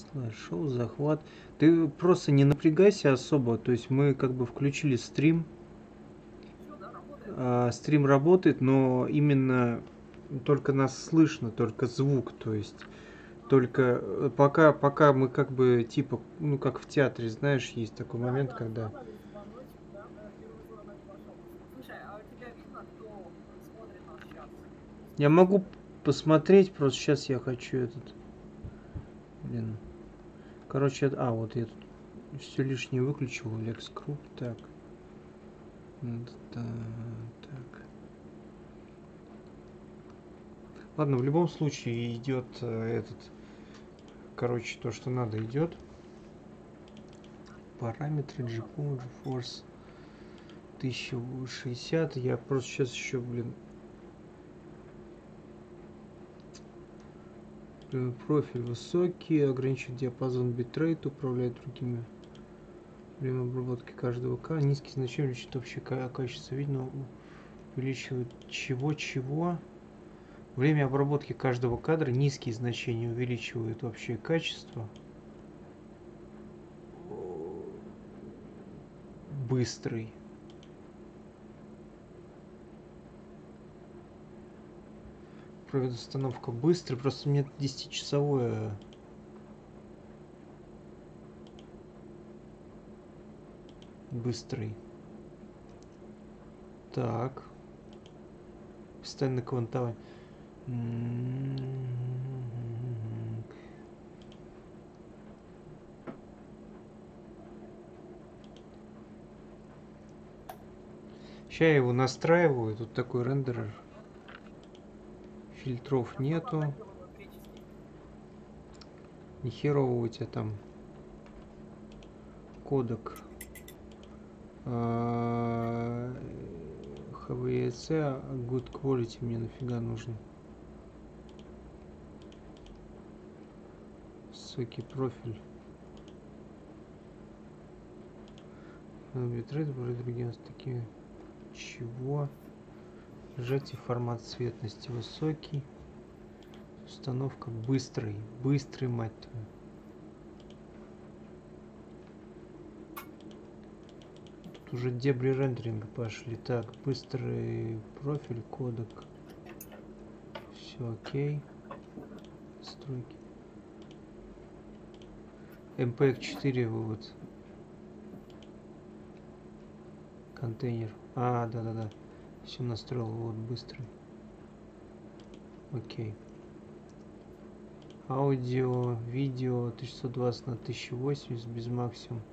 Слайд-шоу, захват. Ты просто не напрягайся особо. То есть мы как бы включили стрим. Стрим работает, но именно только нас слышно, только звук. То есть только пока мы как бы типа, ну как в театре, знаешь, есть такой момент, когда... Я могу посмотреть, просто сейчас я хочу этот... Блин. Короче, вот я тут все лишнее выключил. Lex Group. Так. Так. Ладно, в любом случае идет этот... Короче, то, что надо, идет. Параметры GPU, GeForce 1060. Я просто сейчас еще, блин... Профиль высокий, ограничивает диапазон битрейт, управляет другими. Время обработки каждого К. Низкие значения увеличивают общее качество видео, увеличивает чего. Время обработки каждого кадра, низкие значения увеличивают общее качество. Быстрый. Установка быстрый, просто мне 10-часовое. Быстрый. Так. Постоянно квантование. Сейчас я его настраиваю. Тут такой рендерер. Фильтров нету. Нихерово у тебя там кодек. HVC, good quality мне нафига нужен. Высокий профиль. Битрейт, другие такие. Чего? Сжатие, формат цветности высокий. Установка быстрый. Быстрый, мать твою. Тут уже дебри рендеринга пошли. Так, быстрый профиль, кодек. Все окей. Стройки. MPEG-4 вывод. Контейнер. Да. Все настроил. Вот быстрый. Окей. Аудио, видео 1120 на 1080 без максимум.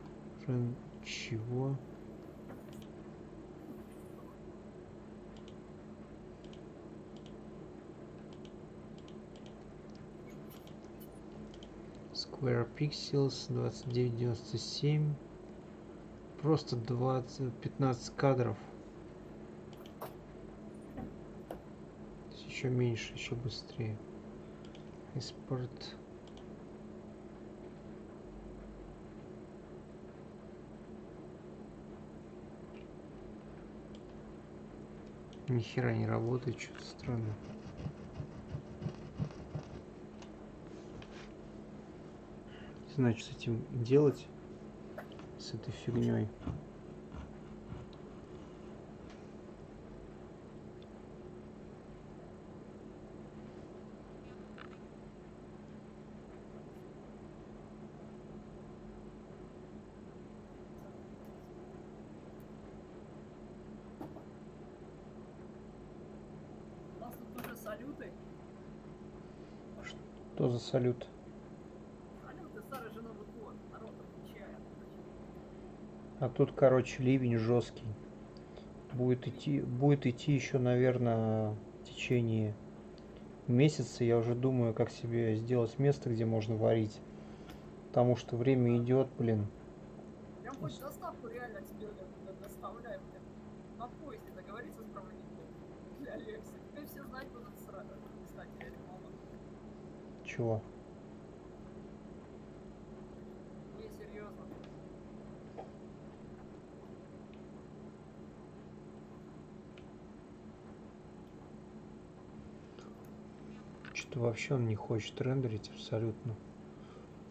Чего? Square Pixels 2997. Просто 15 кадров. Еще меньше, еще быстрее. Экспорт. Ни хера не работает, что-то странно. Не знаю, что с этим делать, с этой фигней. Салюты? Что за салют? Салюты, старый же Новый год, народ отмечает. А тут, короче, ливень жесткий. Будет идти еще, наверное, в течение месяца. Я уже думаю, как себе сделать место, где можно варить. Потому что время идет, блин. Прям хоть доставку реально тебе доставляем. На поезде договориться с проводником для Алекса. Теперь все знать будут сразу. Кстати, реклама. Чего? Не, серьезно. Что-то вообще он не хочет рендерить абсолютно.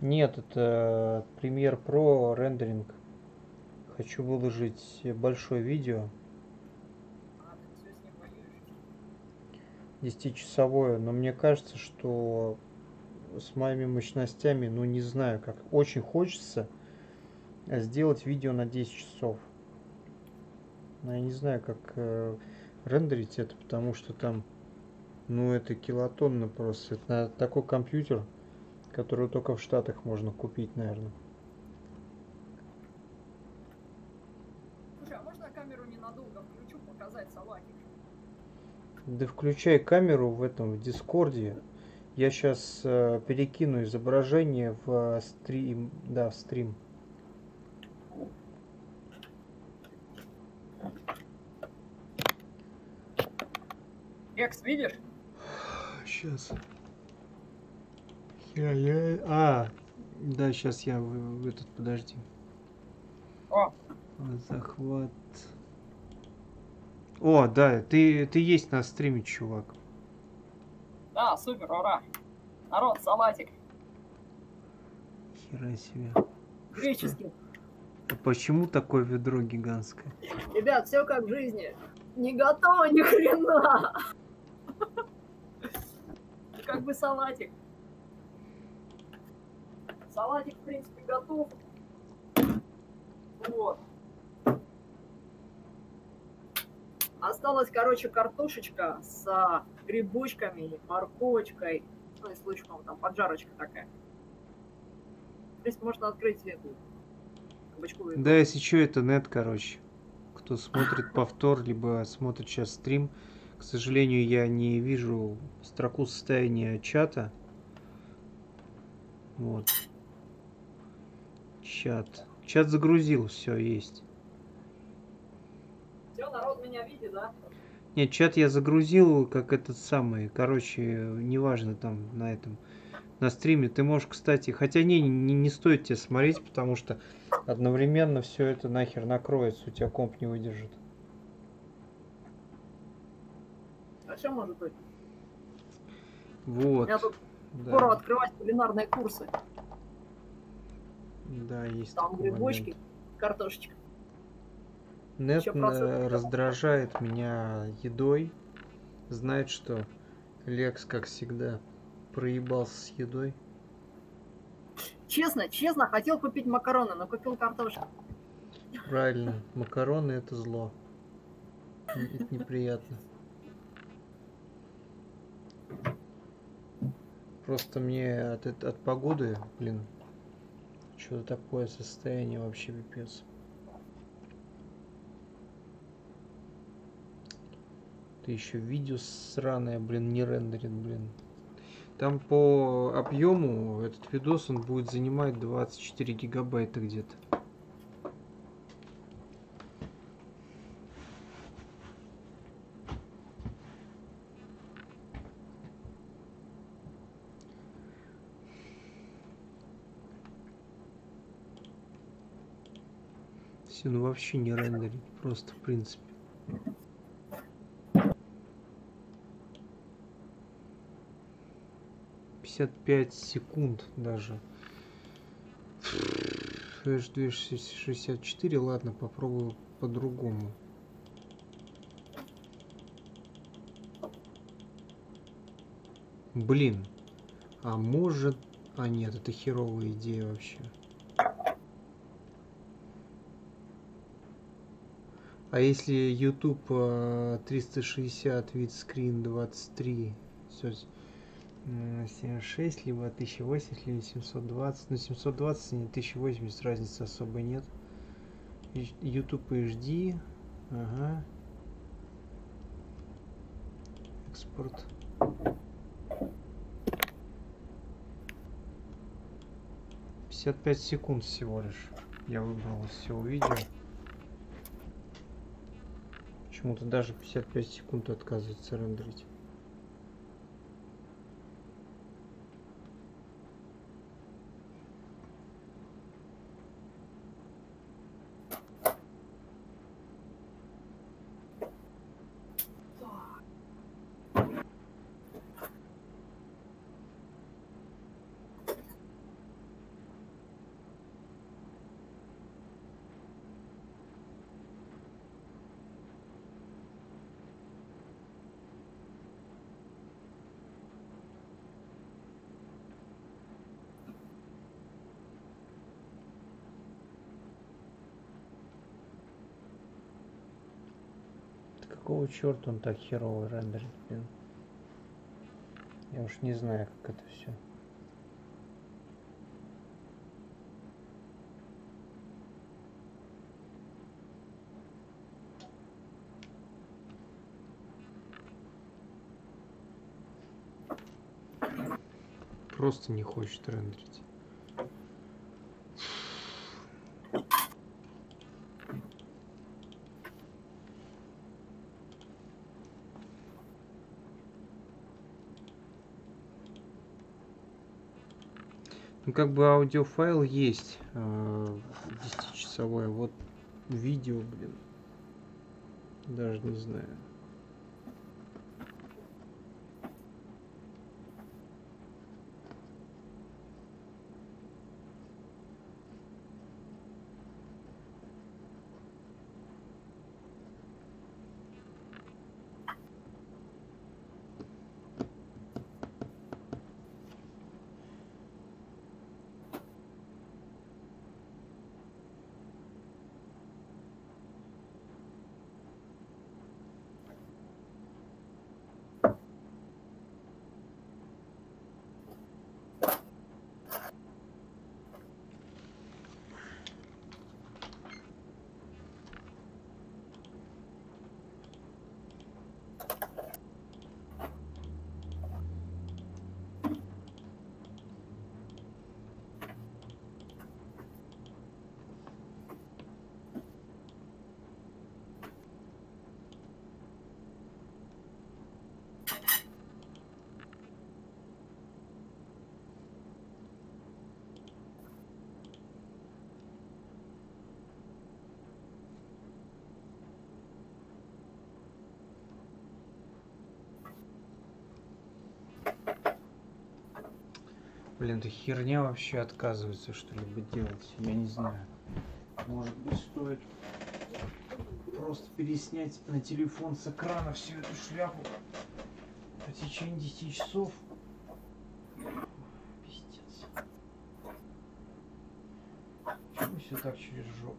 Нет, это Premiere Pro рендеринг. Хочу выложить большое видео, А, ты все с ним воюешь. 10-часовое, но мне кажется, что с моими мощностями, ну не знаю, как очень хочется сделать видео на 10 часов. Но я не знаю, как рендерить это, потому что там, ну это килотонна просто. Это такой компьютер, который только в Штатах можно купить, наверное. Слушай, а можно я камеру ненадолго включу, показать салатик? Да включай камеру в этом, в Дискорде. Я сейчас перекину изображение в стрим, да, в стрим. Экс, видишь? Сейчас. Да, сейчас я в этот, подожди. О, Захват. О, да, ты есть на стриме, чувак. да, супер, ура. Народ, салатик. Хера себе. Греческий. А почему такое ведро гигантское? Ребят, все как в жизни. Не готово ни хрена. Как бы салатик. Салатик, в принципе, готов. Вот. Осталась, короче, картошечка с грибочками, морковочкой, ну и с лучком, там поджарочка такая. В принципе, можно открыть эту кабачковую икру. Да, если что, это нет, короче. Кто смотрит повтор, либо смотрит сейчас стрим, к сожалению, я не вижу строку состояния чата. Вот. Чат. Чат загрузил, все есть. Все, народ меня видит, да? Нет, чат я загрузил, как этот самый. Короче, неважно там на этом. На стриме ты можешь, кстати, хотя не стоит тебе смотреть, потому что одновременно все это нахер накроется, у тебя комп не выдержит. А что может быть? Вот. Я тут Да. скоро открывать кулинарные курсы. Да, есть Там такой грибочки, момент. картошечка. Нет Еще процесс. раздражает меня едой. Знает, что Лекс, как всегда, проебался с едой. Честно, хотел купить макароны, но купил картошку. Правильно, макароны это зло. Это неприятно. Просто мне от погоды, блин, что-то такое состояние вообще пипец. Ты еще видео сраное, блин, не рендерит, блин. Там по объему этот видос он будет занимать 24 гигабайта где-то. Все, ну вообще не рендерит, просто в принципе. секунд даже. Флэш 264, ладно, попробую по-другому. Блин, а может... А нет, это херовая идея вообще. А если YouTube 360 вид скрин 23, 76, либо 1080, либо 720. Ну 720 и 1080 разницы особо нет. YouTube HD. Ага. Экспорт. «55 секунд всего лишь. Я выбрал из всего видео. Почему-то даже 55 секунд отказывается рендерить. Какого черта он так херово рендерит, блин? Я уж не знаю, как это все. Просто не хочет рендерить. Ну, как бы аудиофайл есть 10-часовой, вот видео, блин, даже не знаю. Блин, эта херня вообще отказывается что-либо делать. Я не знаю. Может быть, стоит просто переснять на телефон с экрана всю эту шляпу по течение 10 часов. Пиздец. Почему все так через жопу?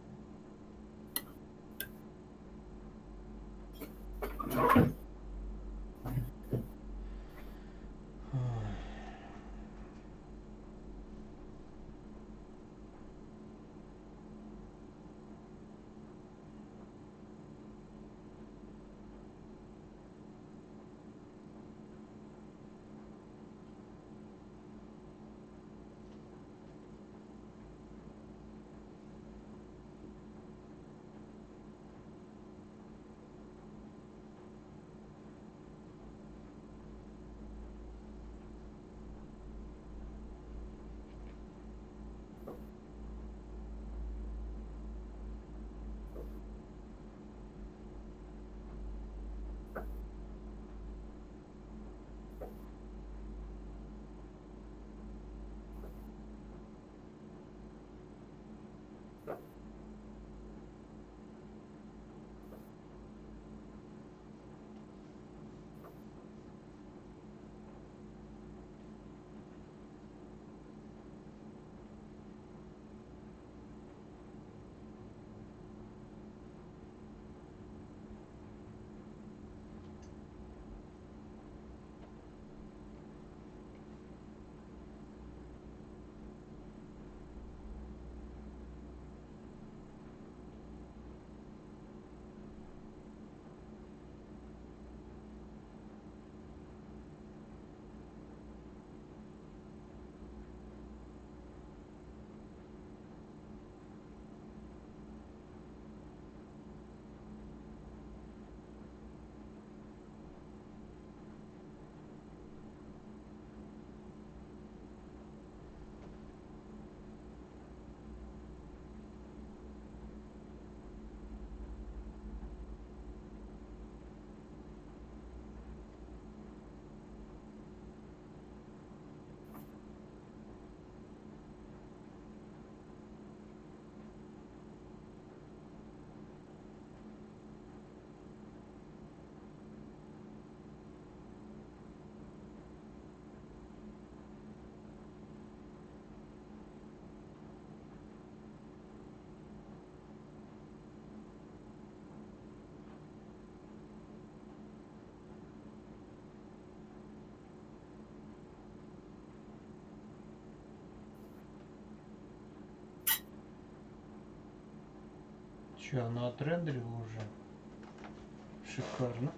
Че, оно отрендерило уже? Шикарно.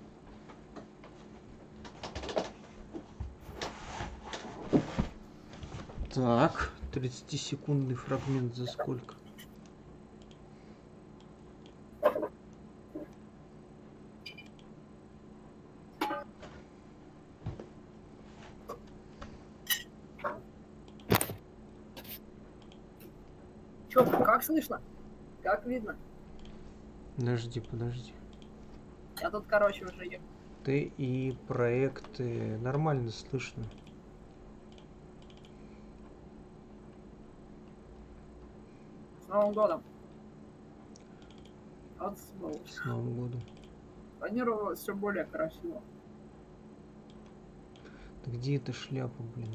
Так, 30-секундный фрагмент за сколько? Чё, как слышно? Как видно? Подожди, подожди. Я тут, короче, уже ем. Ты и проекты нормально слышно. С Новым годом. Вот сволочь. С Новым годом. Планировалось все более красиво. Да где эта шляпа, блин?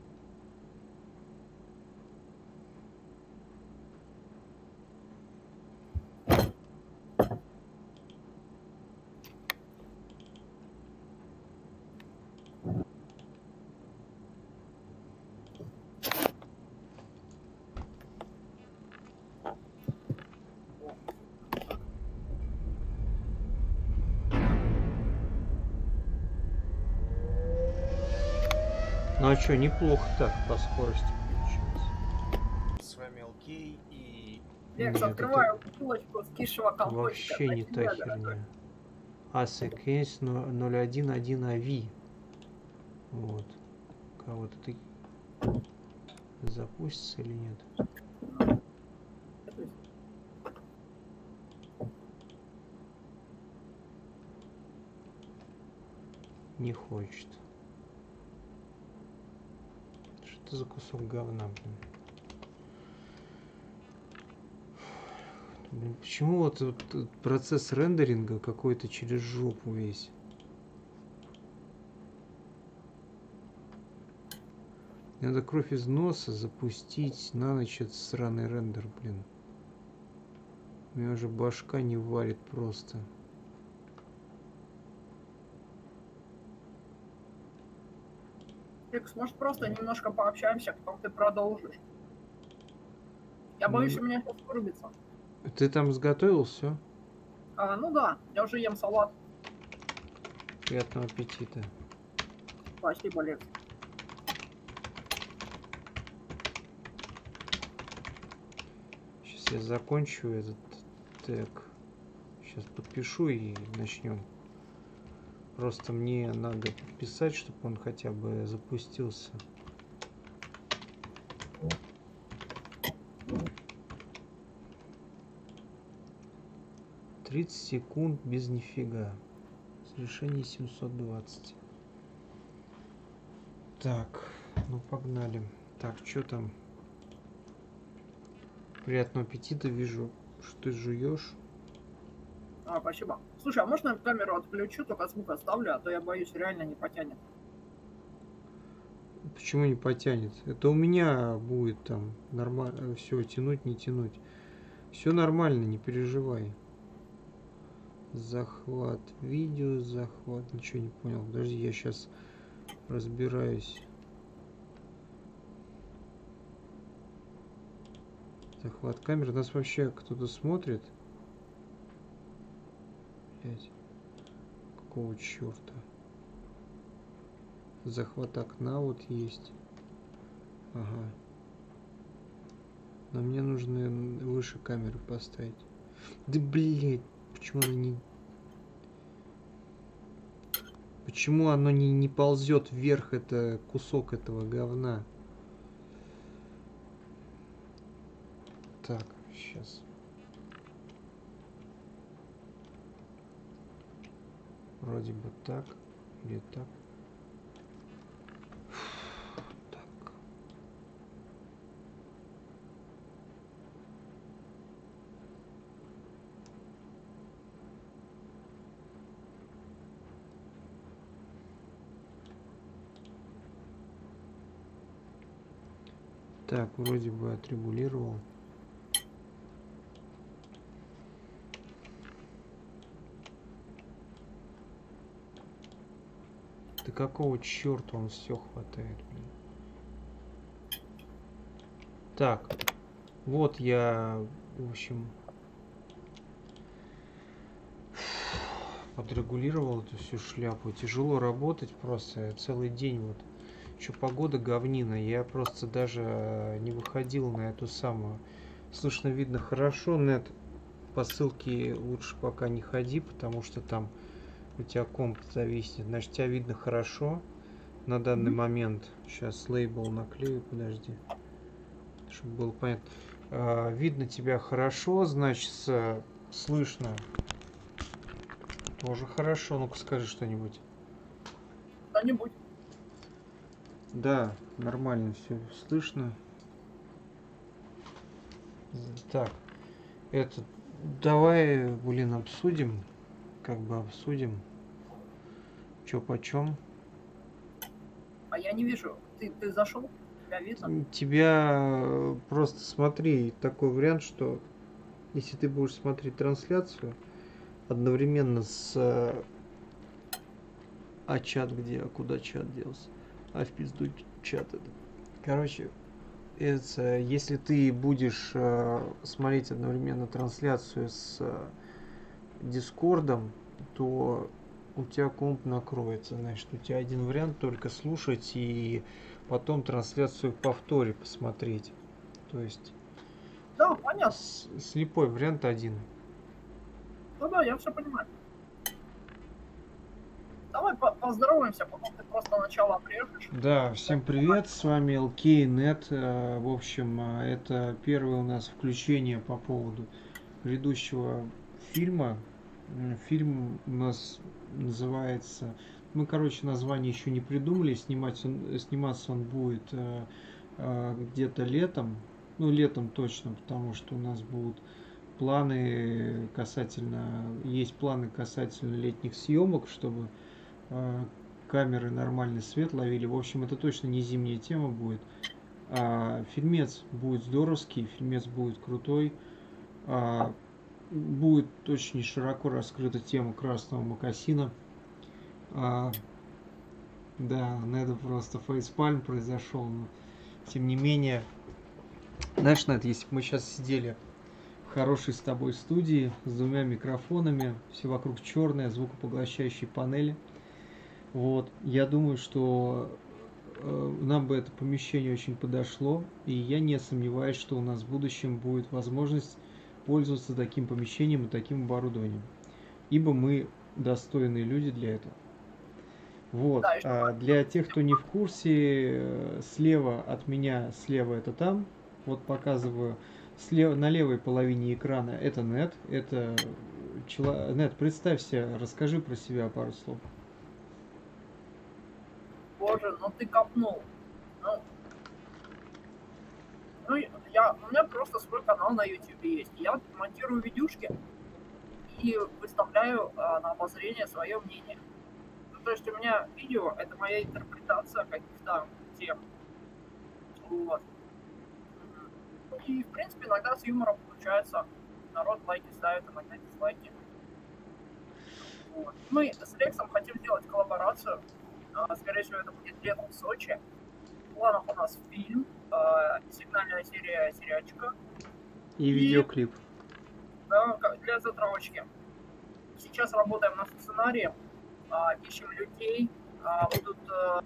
Ну а что, неплохо так по скорости получилось. С вами Алкей и... Лекс, Нет, открываю бутылочку с кишевого компотика. Вообще не та херня. ASIC 011 AV. Вот. Кого-то ты запустится или нет? Не хочет. Что это за кусок говна, блин? Блин, почему вот этот процесс рендеринга какой-то через жопу весь? Надо кровь из носа запустить на ночь этот сраный рендер, блин. У меня уже башка не варит просто. Лекс, может просто немножко пообщаемся, потом ты продолжишь. Я боюсь, у меня сейчас вырубится. Ты там сготовил все? Ну да, я уже ем салат. Приятного аппетита. Спасибо, Лекс. Сейчас я закончу этот тег. Сейчас подпишу и начнем. Просто мне надо подписать, чтобы он хотя бы запустился. «30 секунд без нифига». Разрешение 720. Так, ну погнали. Так, что там? Приятного аппетита, вижу, что ты жуешь. Спасибо. Слушай, а можно я камеру отключу, только звук оставлю, а то я боюсь, реально не потянет. Почему не потянет? Это у меня будет там нормально, все, тянуть, не тянуть. Все нормально, не переживай. Захват видео, захват, ничего не понял. Подожди, я сейчас разбираюсь. Захват камеры. Нас вообще кто-то смотрит? Блять. Какого черта? Захват окна вот есть. Ага. Но мне нужно выше камеры поставить. Да блять, почему она не... Почему оно не ползет вверх, это кусок этого говна? Так, сейчас. Вроде бы так или так. Так. Так, вроде бы отрегулировал. Да какого черта он все хватает, блин. Так, вот я, в общем, подрегулировал эту всю шляпу. Тяжело работать просто целый день вот. Еще погода говнина, я просто даже не выходил на эту самую. Слышно, видно хорошо, нет, по ссылке лучше пока не ходи, потому что там у тебя комп зависнет. Значит, тебя видно хорошо на данный момент. Сейчас лейбл наклею, подожди, чтобы было понятно. Видно тебя хорошо, значит, слышно тоже хорошо. Ну-ка скажи что-нибудь. Что-нибудь. Да, нормально все слышно. Так, это давай, блин, обсудим, как бы обсудим, чё почем. А я не вижу. Ты зашел? Тебя видно? Тебя просто смотри, такой вариант, что если ты будешь смотреть трансляцию одновременно с чат где, а куда чат делся? В пизду чат это. Короче, это, если ты будешь смотреть одновременно трансляцию с Дискордом, то у тебя комп накроется. Значит, у тебя один вариант только слушать и потом трансляцию в повторе посмотреть. То есть Да, понятно. слепой вариант один. Ну да, я все понимаю. Давай поздороваемся, потом ты просто начало прервешь. Да, всем привет, с вами LK.net. В общем, это первое у нас включение по поводу грядущего фильма. Фильм у нас называется... Мы, короче, название еще не придумали. Сниматься он будет где-то летом. Ну, летом точно, потому что у нас будут планы касательно... Есть планы касательно летних съемок, чтобы камеры нормальный свет ловили. В общем, это точно не зимняя тема будет. Фильмец будет здоровский, фильмец будет крутой. Будет очень широко раскрыта тема красного мокасина. Да, на это просто фейспальм произошел. Но, тем не менее, знаешь, Нед, если бы мы сейчас сидели в хорошей с тобой студии с двумя микрофонами, все вокруг черное, звукопоглощающие панели, вот, я думаю, что нам бы это помещение очень подошло, и я не сомневаюсь, что у нас в будущем будет возможность пользоваться таким помещением и таким оборудованием, ибо мы достойные люди для этого. Вот, для тех, кто не в курсе, слева от меня, слева это там, вот показываю, слева, на левой половине экрана это Нет, это Нет, представься, расскажи про себя пару слов. Боже, ну ты копнул. Ну, у меня просто свой канал на YouTube есть. Я монтирую видюшки и выставляю на обозрение свое мнение. Ну, то есть у меня видео — это моя интерпретация каких-то тем. Вот. И, в принципе, иногда с юмором получается. Народ лайки ставит, иногда дизлайки. Вот. Мы с Лексом хотим сделать коллаборацию. Скорее всего, это будет летом в Сочи. В планах у нас фильм, сигнальная серия сериальчика. И видеоклип. Да, для затравочки. Сейчас работаем над сценарием, ищем людей. Будут,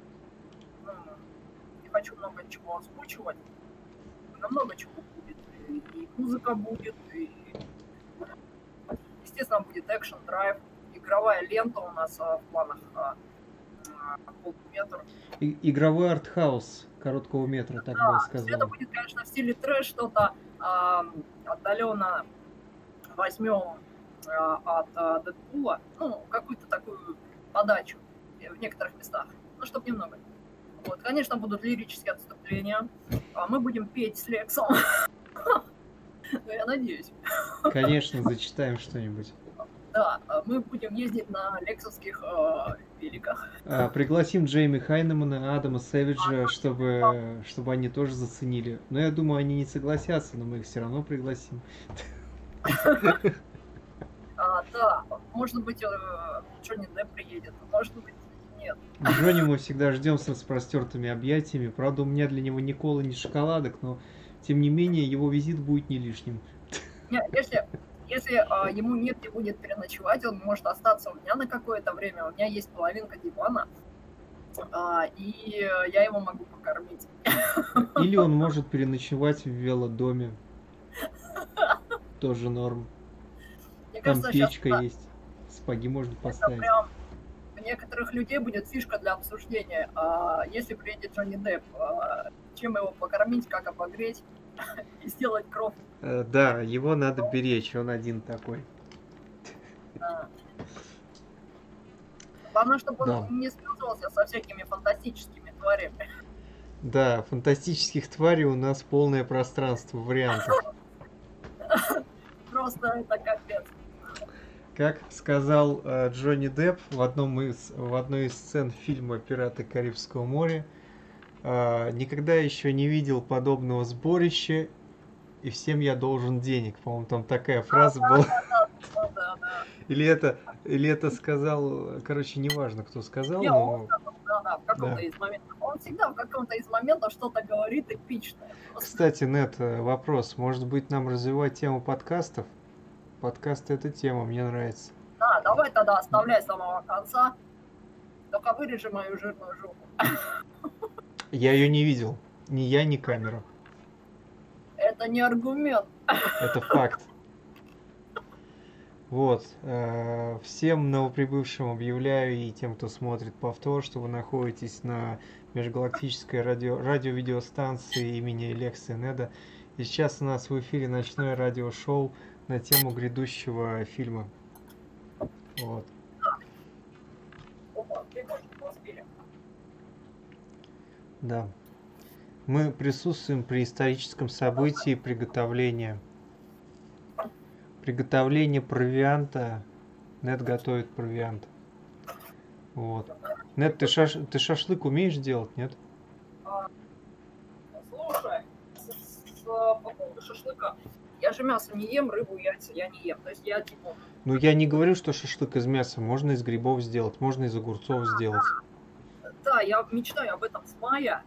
не хочу много чего озвучивать, но много чего будет. И музыка будет, и, естественно, будет экшн-драйв. Игровая лента у нас в планах. Полметр. Игровой артхаус короткого метра, так бы я сказал. Это будет, конечно, в стиле трэш, что-то отдаленно возьмем от Дэдпула, ну, какую-то такую подачу в некоторых местах, ну, чтобы немного. Вот, конечно, будут лирические отступления, мы будем петь с Лексом, ну, я надеюсь. Конечно, зачитаем что-нибудь. Да, мы будем ездить на лексовских великах. Пригласим Джейми Хайнемана, Адама Сэвиджа, чтобы они тоже заценили. Но я думаю, они не согласятся, но мы их все равно пригласим. Да, может быть, Джонни Депп приедет, может быть, нет. Джонни мы всегда ждем с распростертыми объятиями. Правда, у меня для него ни колы, ни шоколадок, но тем не менее его визит будет не лишним. Нет, Если ему негде будет переночевать, он может остаться у меня на какое-то время. У меня есть половинка дивана, и я его могу покормить. Или он может переночевать в велодоме. Тоже норм. Мне Там кажется, сейчас печка есть. Сапоги можно это поставить. прям у некоторых людей будет фишка для обсуждения. Если приедет Джонни Депп, чем его покормить, как обогреть и сделать кровь. Да, его надо беречь, он один такой. Главное, чтобы Да. он не связывался со всякими фантастическими тварями. Да, фантастических тварей у нас полное пространство вариантов. Просто это капец. Как сказал Джонни Депп в одной из сцен фильма «Пираты Карибского моря», никогда еще не видел подобного сборища, и всем я должен денег. По-моему, там такая фраза была. Да. Или это сказал, короче, неважно, кто сказал, Не, но... Да, в каком-то Да. из моментов. Он всегда в каком-то из моментов что-то говорит эпичное. Просто. Кстати, Нет, вопрос. Может быть, нам развивать тему подкастов? Подкасты — это тема, мне нравится. Да, давай тогда оставляй с самого конца. Только вырежи мою жирную жопу. Я ее не видел. Ни я, ни камера. Это не аргумент. Это факт. Вот. Всем новоприбывшим объявляю и тем, кто смотрит повтор, что вы находитесь на межгалактической радиовидеостанции имени Лекса Неда. И сейчас у нас в эфире ночное радиошоу на тему грядущего фильма. Вот. Опа, прикольчик успели. Да. Мы присутствуем при историческом событии приготовления провианта. Нет готовит провиант. Вот. Нет, ты шашлык умеешь делать, нет? Слушай, по поводу шашлыка. Я же мясо не ем, рыбу, яйца я не ем. То есть я типа... Ну, я не говорю, что шашлык из мяса. Можно из грибов сделать, можно из огурцов сделать. Да, я мечтаю об этом с мая.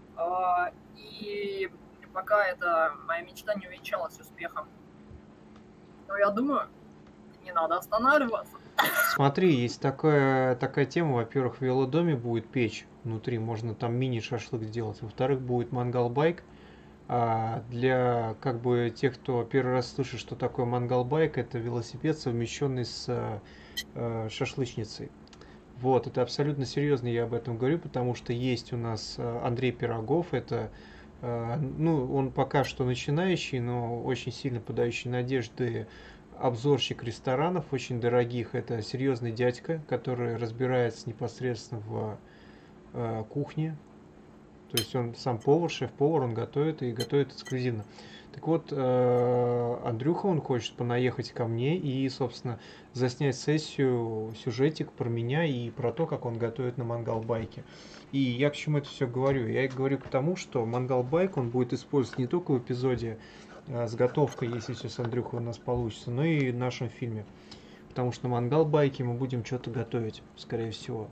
И пока эта моя мечта не увенчалась успехом. Но я думаю, не надо останавливаться. Смотри, есть такая тема. Во-первых, в велодоме будет печь внутри, можно там мини-шашлык сделать. Во-вторых, будет мангал-байк. Для как бы тех, кто первый раз слышит, что такое мангал-байк, это велосипед, совмещенный с шашлычницей. Вот, это абсолютно серьезно, я об этом говорю, потому что есть у нас Андрей Пирогов, это, ну, он пока что начинающий, но очень сильно подающий надежды обзорщик ресторанов, очень дорогих. Это серьезный дядька, который разбирается непосредственно в кухне. То есть он сам повар, шеф-повар, он готовит и готовит эксклюзивно. Так вот, Андрюха, он хочет понаехать ко мне и, собственно, заснять сессию, сюжетик про меня и про то, как он готовит на мангал-байке. И я к чему это все говорю? Я говорю к тому, что мангал-байк он будет использовать не только в эпизоде с готовкой, если все с Андрюхой у нас получится, но и в нашем фильме. Потому что на мангал-байке мы будем что-то готовить, скорее всего.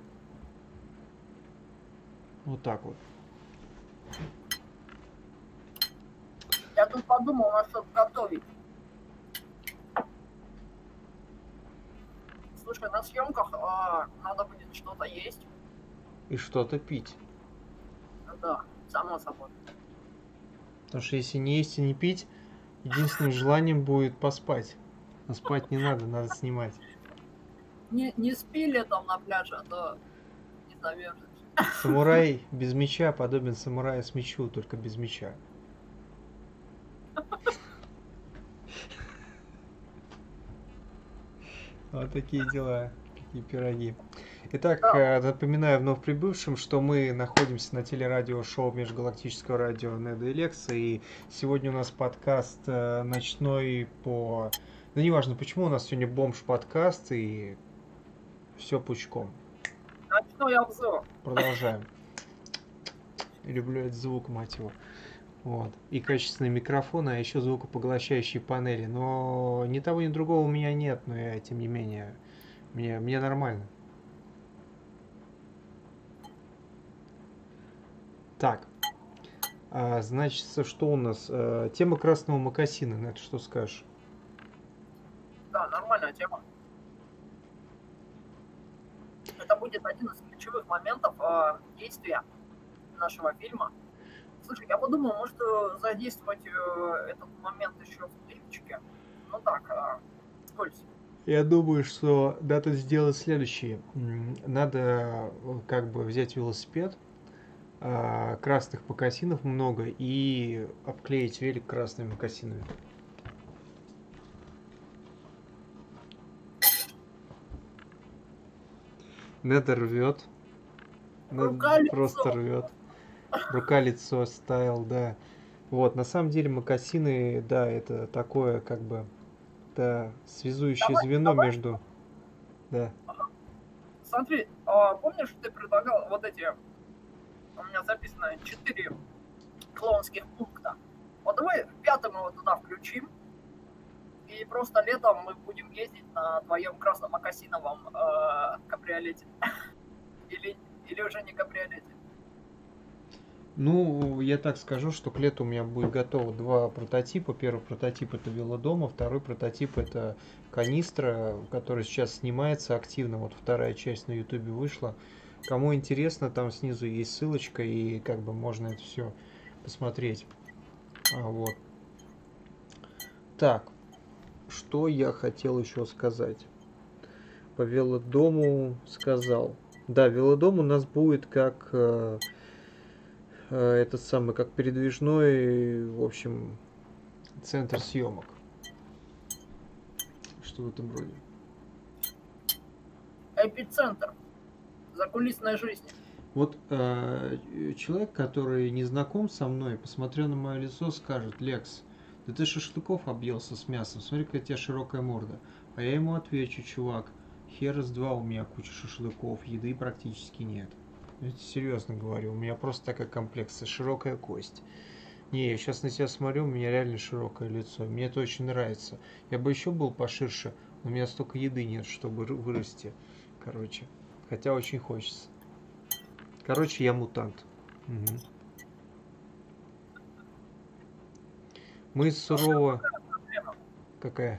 Вот так вот. Я тут подумал, на что готовить. Слушай, на съемках надо будет что-то есть. И что-то пить. Да, само собой. Потому что если не есть и не пить, единственным желанием будет поспать. Но спать не надо, надо снимать. Не спи летом на пляже, а то не завяжешь. Самурай без меча подобен самураю с мечу, только без меча. Вот такие дела, какие пироги. Итак, напоминаю вновь прибывшим, что мы находимся на телерадиошоу Межгалактического радио Неда и Лекса, и сегодня у нас подкаст ночной по... Да неважно, почему у нас сегодня бомж-подкаст, и все пучком. Ночной обзор. Продолжаем. Люблю этот звук, мать его. Вот. И качественный микрофон, а еще звукопоглощающие панели. Но ни того, ни другого у меня нет, но я, тем не менее, мне нормально. Так. Значит, что у нас? Тема красного мокасина. На это что скажешь? нормальная тема. Это будет один из ключевых моментов действия нашего фильма. Слушай, я подумал, может задействовать этот момент еще в клипчике. Ну так, вскользь. Я думаю, что надо сделать следующее. Надо как бы взять велосипед, красных мокасинов много и обклеить велик красными мокасинами. Надо рвет. Рука-лицо. Просто рвет. Рука-лицо стайл, да. Вот, на самом деле мокасины, да, это такое как бы, да, связующее звено между... Да. Смотри, помнишь, ты предлагал вот эти, у меня записано 4 клоунских пункта. Вот давай 5-м его туда включим, и просто летом мы будем ездить на твоем красно-мокасиновом кабриолете. Или уже не кабриолете. Ну, я так скажу, что к лету у меня будет готово 2 прототипа. Первый прототип это велодома, второй прототип это канистра, который сейчас снимается активно. Вот вторая часть на ютубе вышла. Кому интересно, там снизу есть ссылочка, и как бы можно это все посмотреть. Вот. Так, что я хотел еще сказать? По велодому сказал. Да, велодом у нас будет как этот самый, как передвижной, в общем, центр съемок. Что в этом роде. Эпицентр закулисной жизни. Вот человек, который не знаком со мной, посмотрел на мое лицо, скажет: Лекс, да ты шашлыков объелся с мясом, смотри, какая у тебя широкая морда. А я ему отвечу: чувак, хер с два, у меня куча шашлыков, еды практически нет. Я серьезно говорю, у меня просто такая комплекция, широкая кость. Не, я сейчас на тебя смотрю, у меня реально широкое лицо, мне это очень нравится. Я бы еще был поширше, но у меня столько еды нет, чтобы вырасти. Короче, хотя очень хочется. Короче, я мутант. Угу. Мы сурово... Какая?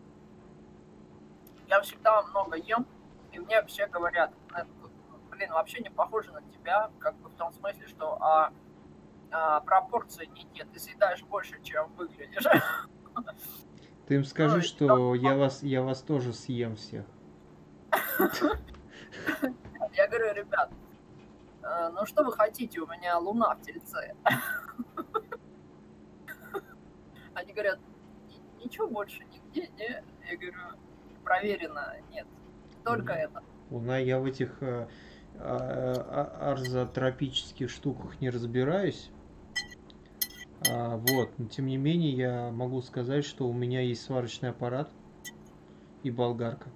Я всегда много ем, и мне все говорят: блин, вообще не похоже на тебя, как бы в том смысле, что пропорции не те, ты съедаешь больше, чем выглядишь. Ты им скажи, что я вас тоже съем всех. Я говорю: ребят, ну что вы хотите, у меня луна в Тельце. Они говорят: ничего больше нигде, не? Я говорю: проверено, нет, только это. Луна, я в этих арзотропических штуках не разбираюсь. Вот, но тем не менее я могу сказать, что у меня есть сварочный аппарат и болгарка.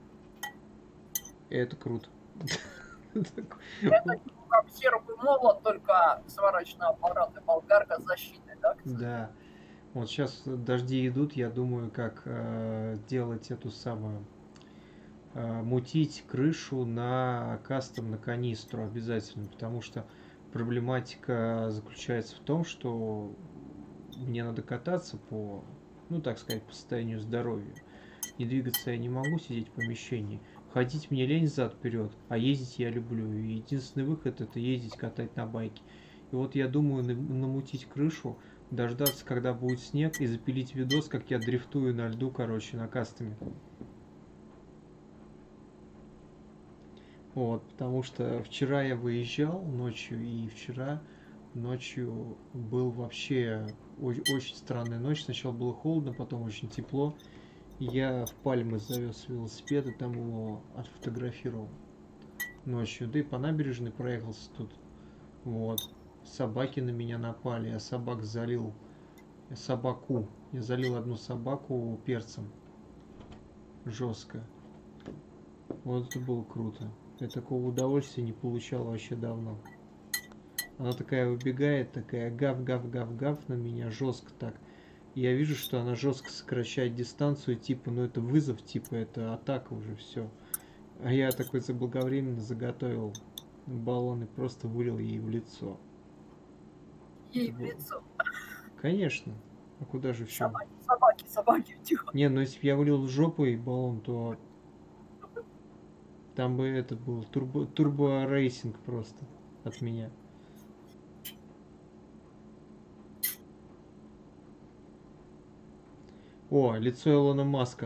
И это круто. Это как серп и молот, только сварочный аппарат и болгарка с защитой, да? Да. Вот сейчас дожди идут, я думаю, как делать эту самую, мутить крышу на кастом, на канистру обязательно, потому что проблематика заключается в том, что мне надо кататься по, ну так сказать, по состоянию здоровья. И двигаться я не могу, сидеть в помещении. Ходить мне лень зад-вперед, а ездить я люблю. И единственный выход это ездить, катать на байке. И вот я думаю намутить крышу, дождаться, когда будет снег, и запилить видос, как я дрифтую на льду, короче, на кастами. Вот, потому что вчера я выезжал ночью, и вчера ночью был вообще очень странная ночь. Сначала было холодно, потом очень тепло. Я в Пальмы завез велосипед, и там его отфотографировал ночью. Да и по набережной проехался тут. Вот. Собаки на меня напали, я собак залил. Я залил одну собаку перцем. Жестко. Вот это было круто. Я такого удовольствия не получал вообще давно. Она такая выбегает, такая гав-гав-гав-гав на меня, жестко так. И я вижу, что она жестко сокращает дистанцию, типа, ну это вызов, типа, это атака уже, все. А я такой заблаговременно заготовил баллон и просто вылил ей в лицо. Ей в лицо. Конечно. А куда же еще? Собаки собаки, тихо. Не, ну если бы я влил жопой баллон, то там бы это был турбо рейсинг просто от меня. О, лицо Илона Маска.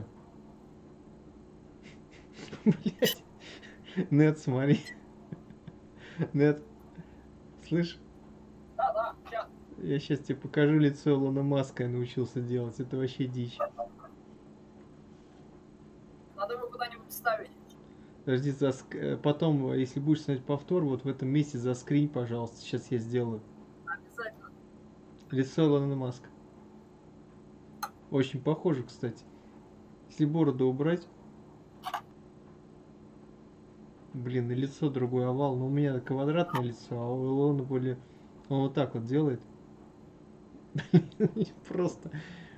Блять. Нет, смотри. Нет. Слышь? Да, сейчас. Я сейчас тебе покажу лицо Илона Маска, я научился делать. Это вообще дичь. Надо его куда-нибудь ставить. Подожди, потом, если будешь смотреть повтор, вот в этом месте заскринь, пожалуйста. Сейчас я сделаю. Обязательно. Лицо Илона Маска. Очень похоже, кстати. Если бороду убрать. Блин, и лицо другой овал. Но у меня квадратное лицо, а у Илона более... Он вот так вот делает. Просто...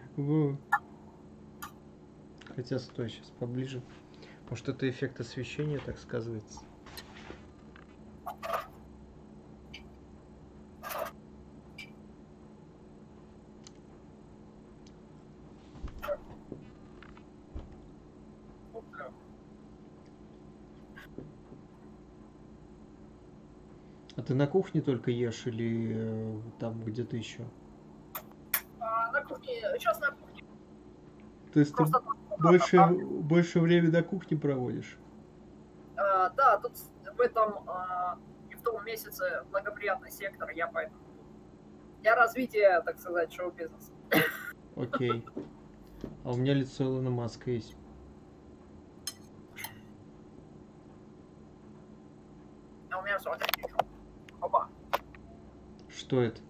Хотя, стой, сейчас поближе. Может, это эффект освещения так сказывается. А ты на кухне только ешь или там где-то еще? На кухне, сейчас на кухне. То есть Просто ты больше времени на кухне проводишь? да, тут в этом и в том месяце благоприятный сектор, я поэтому для развития, так сказать, шоу-бизнеса. Окей. А у меня лицо Илона Маска есть. А у меня смотрите, опа. Что это?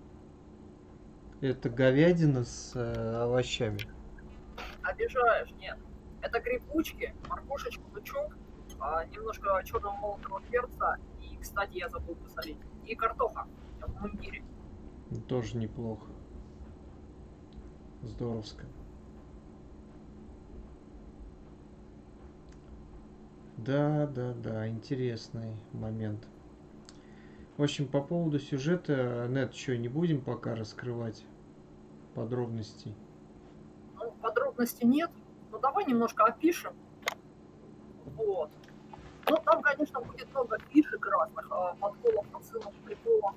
Это говядина с овощами. Обижаешь, нет. Это грибочки, моркошечка, лучок, немножко черного молотого перца и, кстати, я забыл посолить. И картоха в мундире. Тоже неплохо. Здоровско. Да, интересный момент. В общем, по поводу сюжета, нет, что, не будем пока раскрывать подробностей. Ну, подробностей нет, но давай немножко опишем. Вот. Ну, там, конечно, будет много фишек разных, подколов, отсылок, приколов.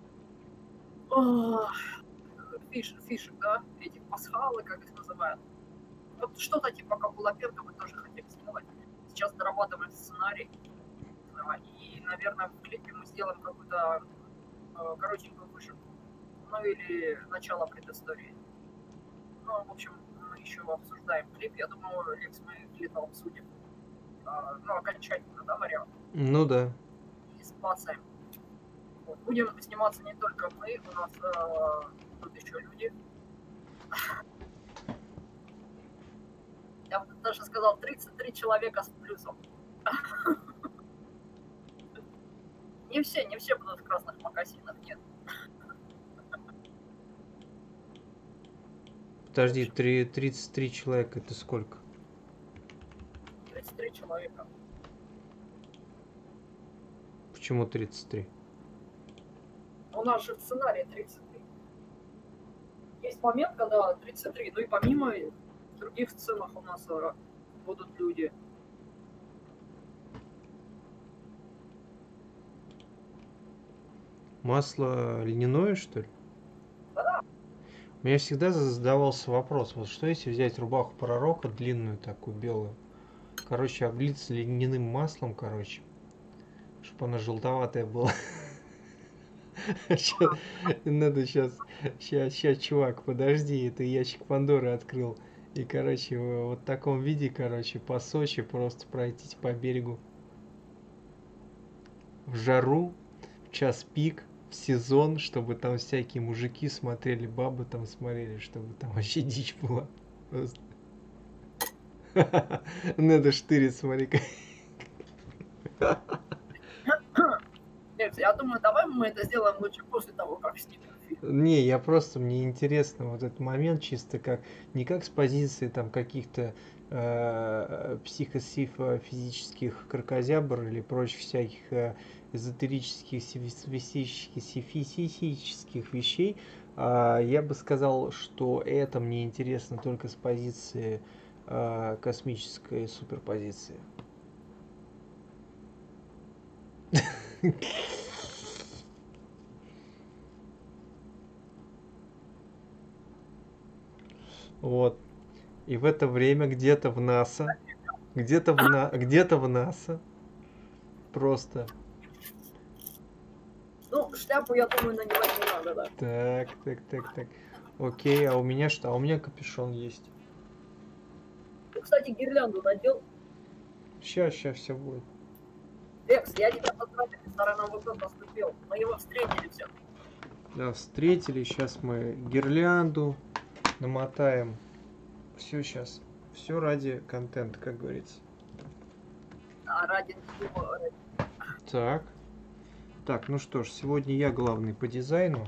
Фишек, да, этих пасхалы, как их называют. Вот что-то типа как у Лапенко мы тоже хотим сделать. Сейчас дорабатываем сценарий. И, наверное, в клипе мы сделаем какую-то коротенькую вышивку. Ну или начало предыстории. Ну, в общем, мы еще обсуждаем клип. Я думаю, Лекс, мы клип обсудим. Ну, окончательно, да, вариант? Ну да. И с пацаем. Вот. Будем сниматься не только мы, у нас тут еще люди. Я бы даже сказал 33 человека с плюсом. Не все будут в красных мокасинах, нет. Подожди, 33 человека, это сколько? 33 человека. Почему 33? У нас же в сценарии 33. Есть момент, когда 33, ну и помимо в других сценах у нас будут люди. Масло льняное, что ли? Да. У меня всегда задавался вопрос, вот что если взять рубаху пророка, длинную такую, белую, короче, облиться льняным маслом, короче, чтобы она желтоватая была. Надо сейчас, чувак, подожди, это ящик Пандоры открыл. И, короче, вот в таком виде, короче, по Сочи просто пройтись по берегу. В жару, в час пик, в сезон, чтобы там всякие мужики смотрели, бабы там смотрели, чтобы там вообще дичь была. Просто. Надо штырить, смотри-ка. Нет, я думаю, давай мы это сделаем лучше после того, как снимем Не, я просто, мне интересно вот этот момент чисто как, не как с позиции там каких-то психофизических кракозябр или прочих всяких эзотерических, сифисических вещей. Я бы сказал, что это мне интересно только с позиции космической суперпозиции. Вот. И в это время где-то в НАСА, где-то в НАСА просто. Ну, шляпу, я думаю, надевать не надо, да. Так. Окей, а у меня что? А у меня капюшон есть. Ты, кстати, гирлянду надел. Сейчас все будет. Экс, я тебя поздравляю, старый Новый год наступил. Мы его встретили все. Да, встретили. Сейчас мы гирлянду намотаем. Все сейчас. Все ради контента, как говорится. А ради него... Так. Так, ну что ж, сегодня я главный по дизайну.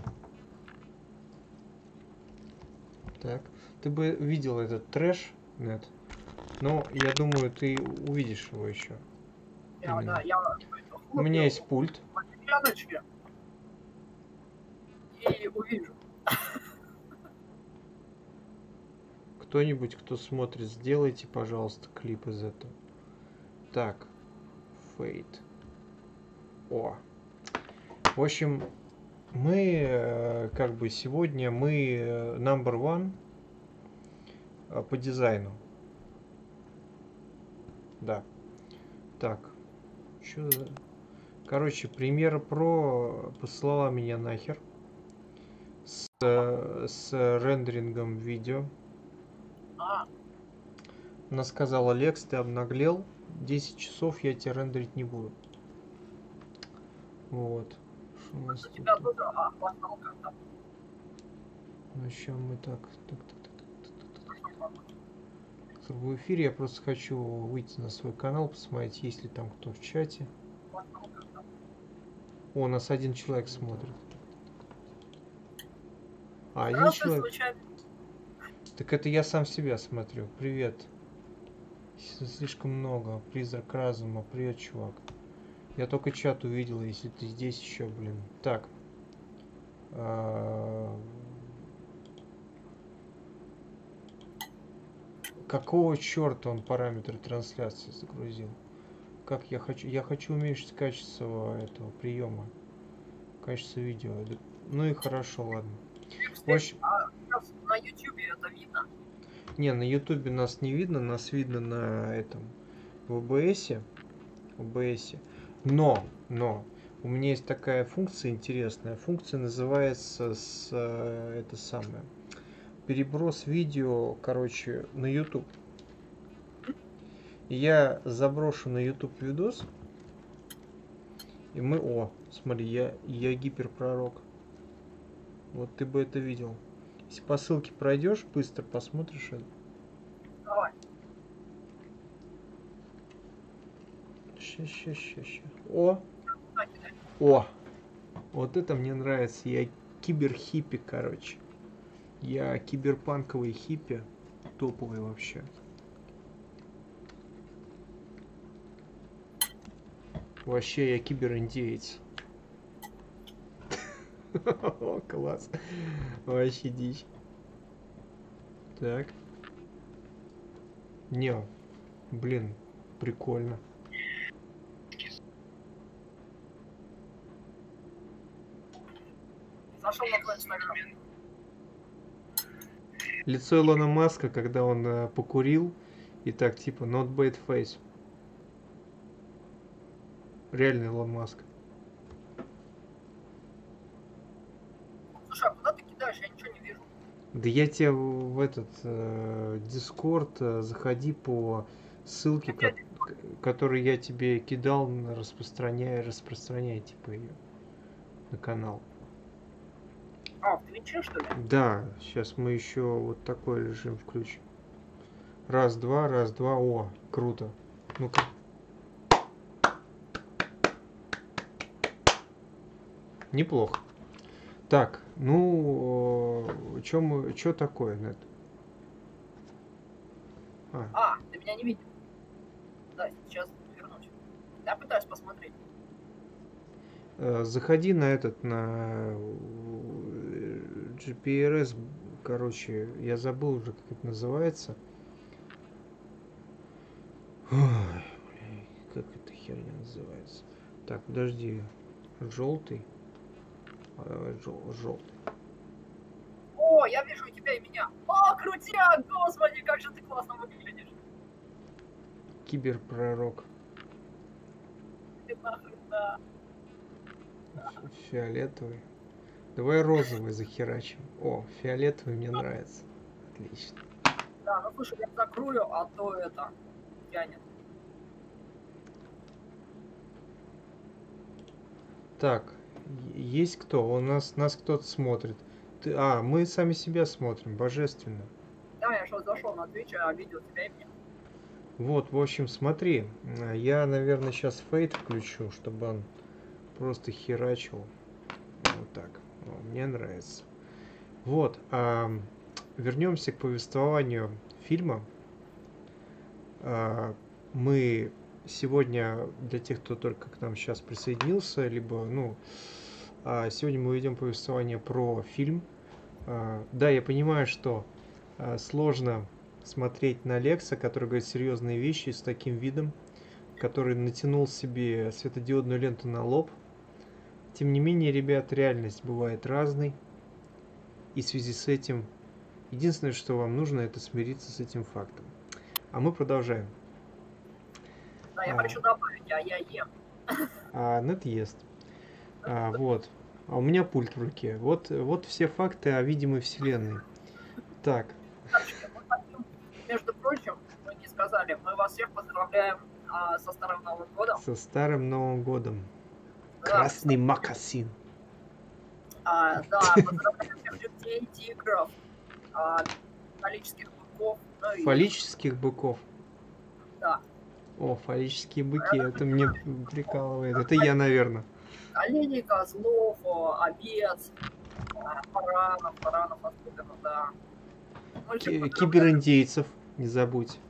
Так. Ты бы видел этот трэш, нет? Но я думаю, ты увидишь его еще. Да, У меня есть пульт. И увижу. Кто-нибудь, кто смотрит, сделайте, пожалуйста, клип из этого. Так. Fate. О. В общем, мы как бы сегодня мы number one по дизайну. Да. Так. Что за... Короче, Premiere Pro послала меня нахер с рендерингом видео. Она сказала: Лекс, ты обнаглел, 10 часов я тебя рендерить не буду. Вот. Что у нас тут? Ну, сейчас мы так. В эфире я просто хочу выйти на свой канал, посмотреть, есть ли там кто в чате. О, нас один человек смотрит. А, один человек. Так это я сам себя смотрю. Привет. Слишком много. Призрак разума. Привет, чувак. Я только чат увидел, если ты здесь еще, блин. Так. Какого черта он параметры трансляции загрузил? Как я хочу уменьшить качество этого приема. Качество видео. Ну и хорошо, ладно. В общем... на YouTube это видно? Не, на YouTube нас не видно, нас видно на этом, в OBS. Но, у меня есть такая функция интересная. Функция называется это самое, переброс видео, короче, на YouTube. И я заброшу на YouTube видос. И мы... О, смотри, я гиперпророк. Вот ты бы это видел. Если по ссылке пройдешь, быстро посмотришь это. Давай. Ща. О! Вот это мне нравится. Я киберхиппи, короче. Я киберпанковый хиппи. Топовый вообще. Вообще я кибериндеец. О, класс. Вообще дичь. Так. Не, блин, прикольно. Зашел на твой инстаграм. Лицо Илона Маска, когда он покурил, и так типа not bad face. Реальный Илон Маск. Слушай, а куда ты кидаешь? Я ничего не вижу. Да я тебе в этот Discord заходи по ссылке, которую я тебе кидал, распространяй типа ее на канал. А, в Твиче, что ли? Да, сейчас мы еще вот такой режим включим. Раз, два, о, круто. Ну-ка. Неплохо. Так, Ну, что такое, Нет? Ты меня не видел. Да, сейчас вернусь. Я пытаюсь посмотреть. Заходи на на GPRS, короче, я забыл уже, как это называется. Ой, блин, как эта херня называется? Так, подожди, желтый, желтый. О, я вижу и тебя, и меня. О, крутяк, господи, как же ты классно выглядишь. Киберпророк. Ты нахрен, да. Фиолетовый. Давай розовый захерачим. О, фиолетовый мне нравится. Отлично. Да, ну слушай, я закрою, а то это тянет. Так, есть кто? Нас кто-то смотрит. Мы сами себя смотрим, божественно. Да, я что зашел на Twitch, а видел тебя и меня. Вот, в общем, смотри, я, наверное, сейчас фейт включу, чтобы он просто херачил. Вот так. Мне нравится. Вот, вернемся к повествованию фильма. Мы сегодня, для тех, кто только к нам сейчас присоединился, либо, сегодня мы ведем повествование про фильм. Да, я понимаю, что сложно смотреть на Лекса, который говорит серьезные вещи с таким видом, который натянул себе светодиодную ленту на лоб. Тем не менее, ребят, реальность бывает разной. И в связи с этим, единственное, что вам нужно, это смириться с этим фактом. А мы продолжаем. Да, я хочу добавить, я ем. Нет ест. Вот. А у меня пульт в руке. Вот все факты о видимой вселенной. Так. Мы хотим, между прочим, мы не сказали, мы вас всех поздравляем со Старым Новым Годом. Со Старым Новым Годом. Да, Красный мокасин. Да, поздравляем всех людей, тигров, фаллических быков. Фаллических быков. Да. О, фаллические быки, это мне прикалывает. Это я, наверное. Оленей, козлов, овец, баранов особенно, да. Кибериндейцев, не забудь.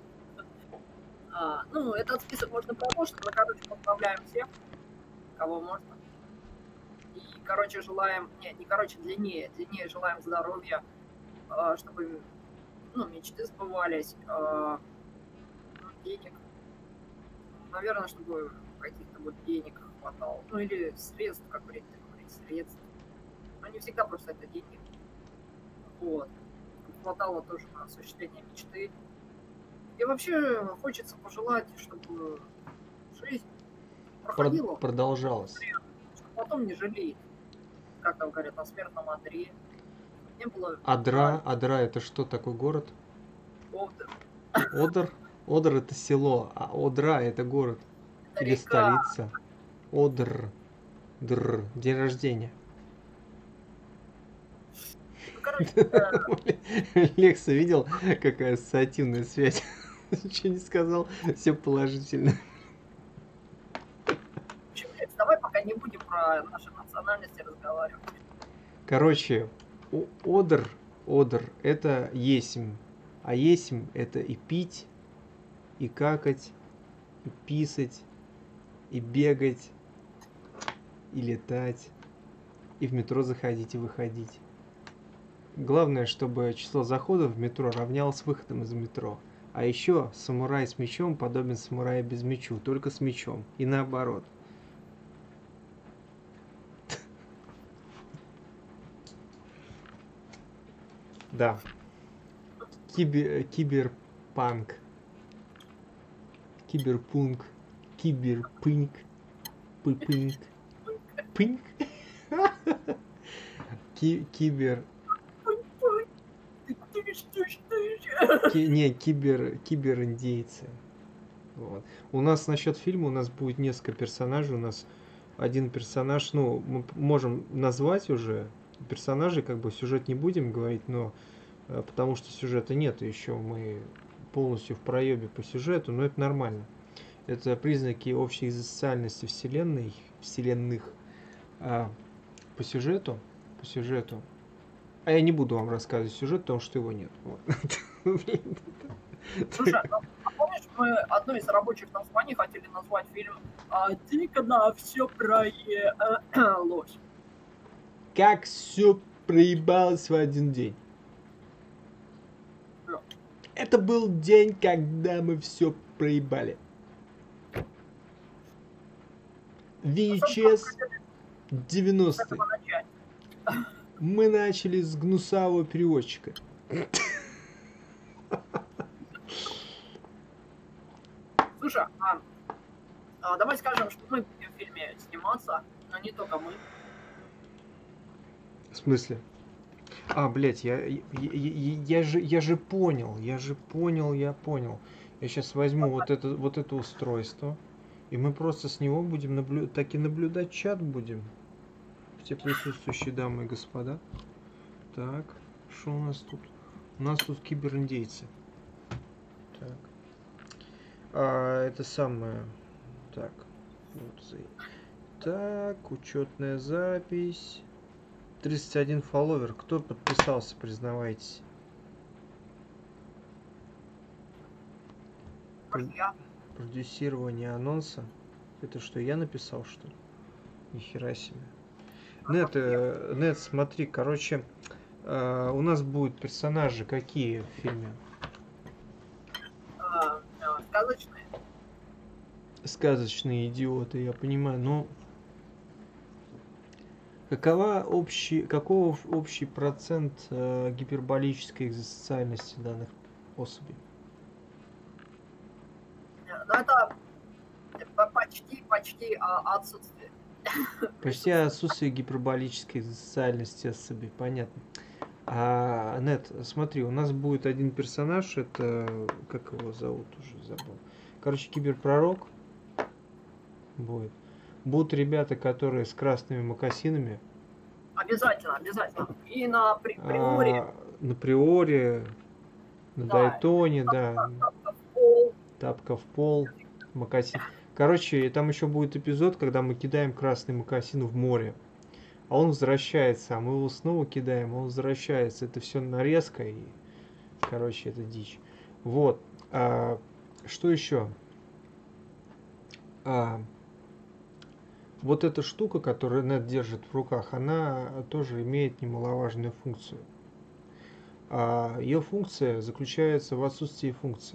Этот список можно продолжить, но, короче, поздравляем всех, кого можно. И, короче, желаем, длиннее желаем здоровья, чтобы, мечты сбывались, денег. Наверное, чтобы каких-то вот денег хватало. Или средств, как говорить, средств. Но не всегда просто это деньги. Вот. Хватало тоже на осуществление мечты. И вообще хочется пожелать, чтобы жизнь проходила. Продолжалась. Чтобы потом не жалеть. Как там говорят, на смертном одре. Не было... Адра это что, такой город? Одер. Одер это село, а Одра это город. Это или река. столица. Одр. День рождения. Лекса видел, какая ассоциативная связь? Ничего не сказал, все положительно. Давай пока не будем про наши национальности разговаривать. Короче, Одр это есмь. А есмь это и пить, и какать, и писать, и бегать, и летать, и в метро заходить и выходить. Главное, чтобы число заходов в метро равнялось выходом из метро. А еще самурай с мечом подобен самураю без мечу, только с мечом. И наоборот. Да. Киберпанк. Киберпунк. Киберпынк. Пынк. Пынк. Кибер... Кибериндейцы. Вот. У нас насчет фильма, у нас будет несколько персонажей. У нас один персонаж, мы можем назвать уже персонажей, как бы сюжет не будем говорить, но потому что сюжета нет, еще мы полностью в проебе по сюжету, но это нормально. Это признаки общей экзистенциальности вселенных по сюжету. по сюжету. А я не буду вам рассказывать сюжет, потому что его нет. Вот. Блин. Слушай, ну, а помнишь, мы одну из рабочих названий хотели назвать фильм «Дико на все про лось». Как все проебалось в один день. Да. Это был день, когда мы все проебали. VHS 90-е. Начать. Мы начали с гнусавого переводчика. Слушай, давай скажем, что мы будем в фильме сниматься, но не только мы. В смысле? Блять, я же понял. Я сейчас возьму вот это устройство, и мы просто с него будем наблюдать чат будем. Все присутствующие дамы и господа. Так, что у нас тут? У нас тут кибериндейцы. Так. Это самое. Так. Вот. Так, учетная запись. 31 фолловер. Кто подписался, признавайтесь. Я. Продюсирование анонса. Это что, я написал, что ли? Нихера себе. Нет, смотри, короче, у нас будут персонажи какие в фильме? Сказочные. Сказочные идиоты, я понимаю, но каков общий процент гиперболической экзистенциальности данных особей? Ну, это почти отсутствие. Почти отсутствие гиперболической экзистенциальности особей, понятно. Нет, смотри, у нас будет один персонаж, это, как его зовут, уже забыл. Короче, киберпророк будет. Будут ребята, которые с красными мокасинами. Обязательно. И на Приоре. На Приоре, на Дайтоне, да. Тапка в пол, мокасин. Короче, там еще будет эпизод, когда мы кидаем красный мокасин в море. А он возвращается, а мы его снова кидаем, он возвращается. Это все нарезка и, короче, это дичь. Вот. Что еще? Вот эта штука, которую Нет держит в руках, она тоже имеет немаловажную функцию. Ее функция заключается в отсутствии функции.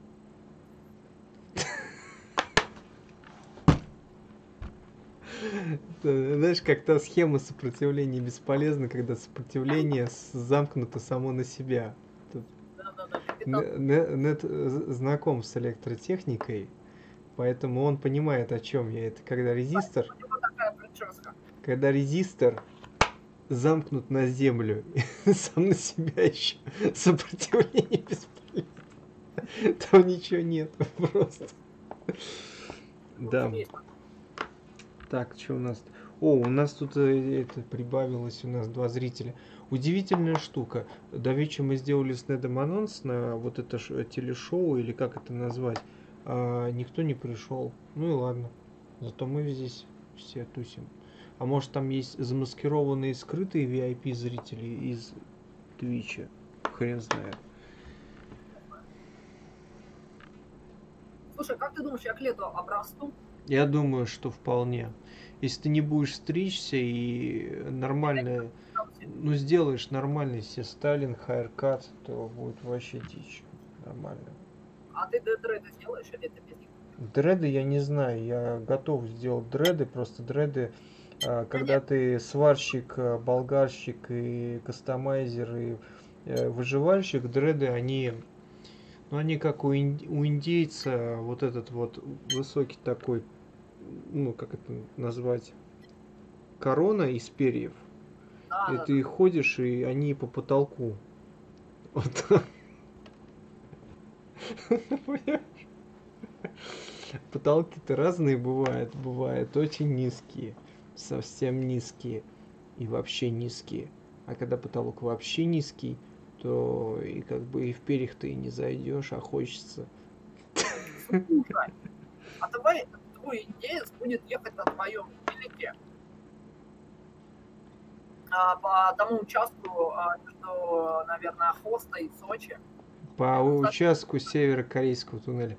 Знаешь, как та схема сопротивления бесполезна, когда сопротивление замкнуто само на себя. Нет знаком с электротехникой, поэтому он понимает, о чем я. Это когда резистор замкнут на землю, сам на себя еще сопротивление бесполезно. Там ничего нет, просто. Да. Так, что у нас? У нас тут прибавилось, у нас 2 зрителя. Удивительная штука. Давеча мы сделали с Недом анонс на вот это телешоу, или как это назвать. Никто не пришел. Ну и ладно. Зато мы здесь все тусим. А может там есть замаскированные скрытые VIP зрители из Твича? Хрен знает. Слушай, как ты думаешь, я к лету обрасту? Я думаю, что вполне. Если ты не будешь стричься и нормально, сделаешь нормальный себе стайлинг, хайркат, то будет вообще дичь. Нормально. А ты дреды сделаешь или это без них? Дреды я не знаю, я готов сделать дреды, просто дреды, когда ты сварщик, болгарщик и кастомайзер и выживальщик, дреды, они как у индейца, вот этот вот высокий такой, как это назвать, корона из перьев. И ты ходишь, и они по потолку. Вот так. Потолки-то разные бывают. Бывают очень низкие, совсем низкие и вообще низкие. А когда потолок вообще низкий, то и как бы и в перьях ты и не зайдешь, а хочется. Слушай, а давай твой индеец будет ехать на твоем велике. по тому участку между, наверное, Хоста и Сочи. По участку северо-корейского туннеля.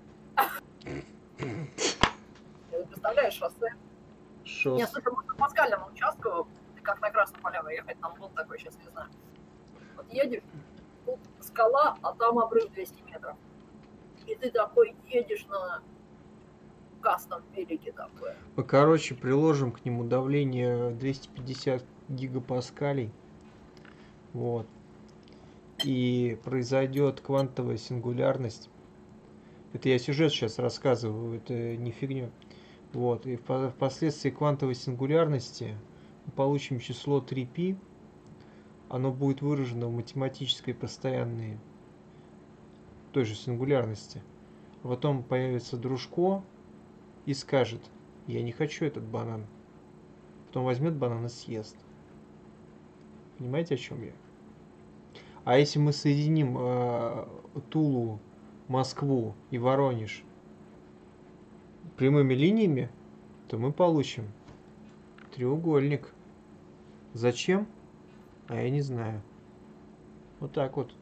Ты представляешь, шоссе? Нет, слушай, можно по скальному участку, как на Красную Поляну ехать, там был такой, сейчас не знаю. Вот едешь, тут скала, а там обрыв 200 метров. И ты такой едешь на кастом велике такое. Мы, короче, приложим к нему давление 250 гигапаскалей. Вот. И произойдет квантовая сингулярность. Это я сюжет сейчас рассказываю, это не фигня. Вот. И впоследствии квантовой сингулярности мы получим число 3π. Оно будет выражено в математической постоянной той же сингулярности. А потом появится дружко и скажет: я не хочу этот банан. Потом возьмет банан и съест. Понимаете, о чем я? А если мы соединим Тулу, Москву и Воронеж прямыми линиями, то мы получим треугольник. Зачем? А я не знаю. Вот так вот.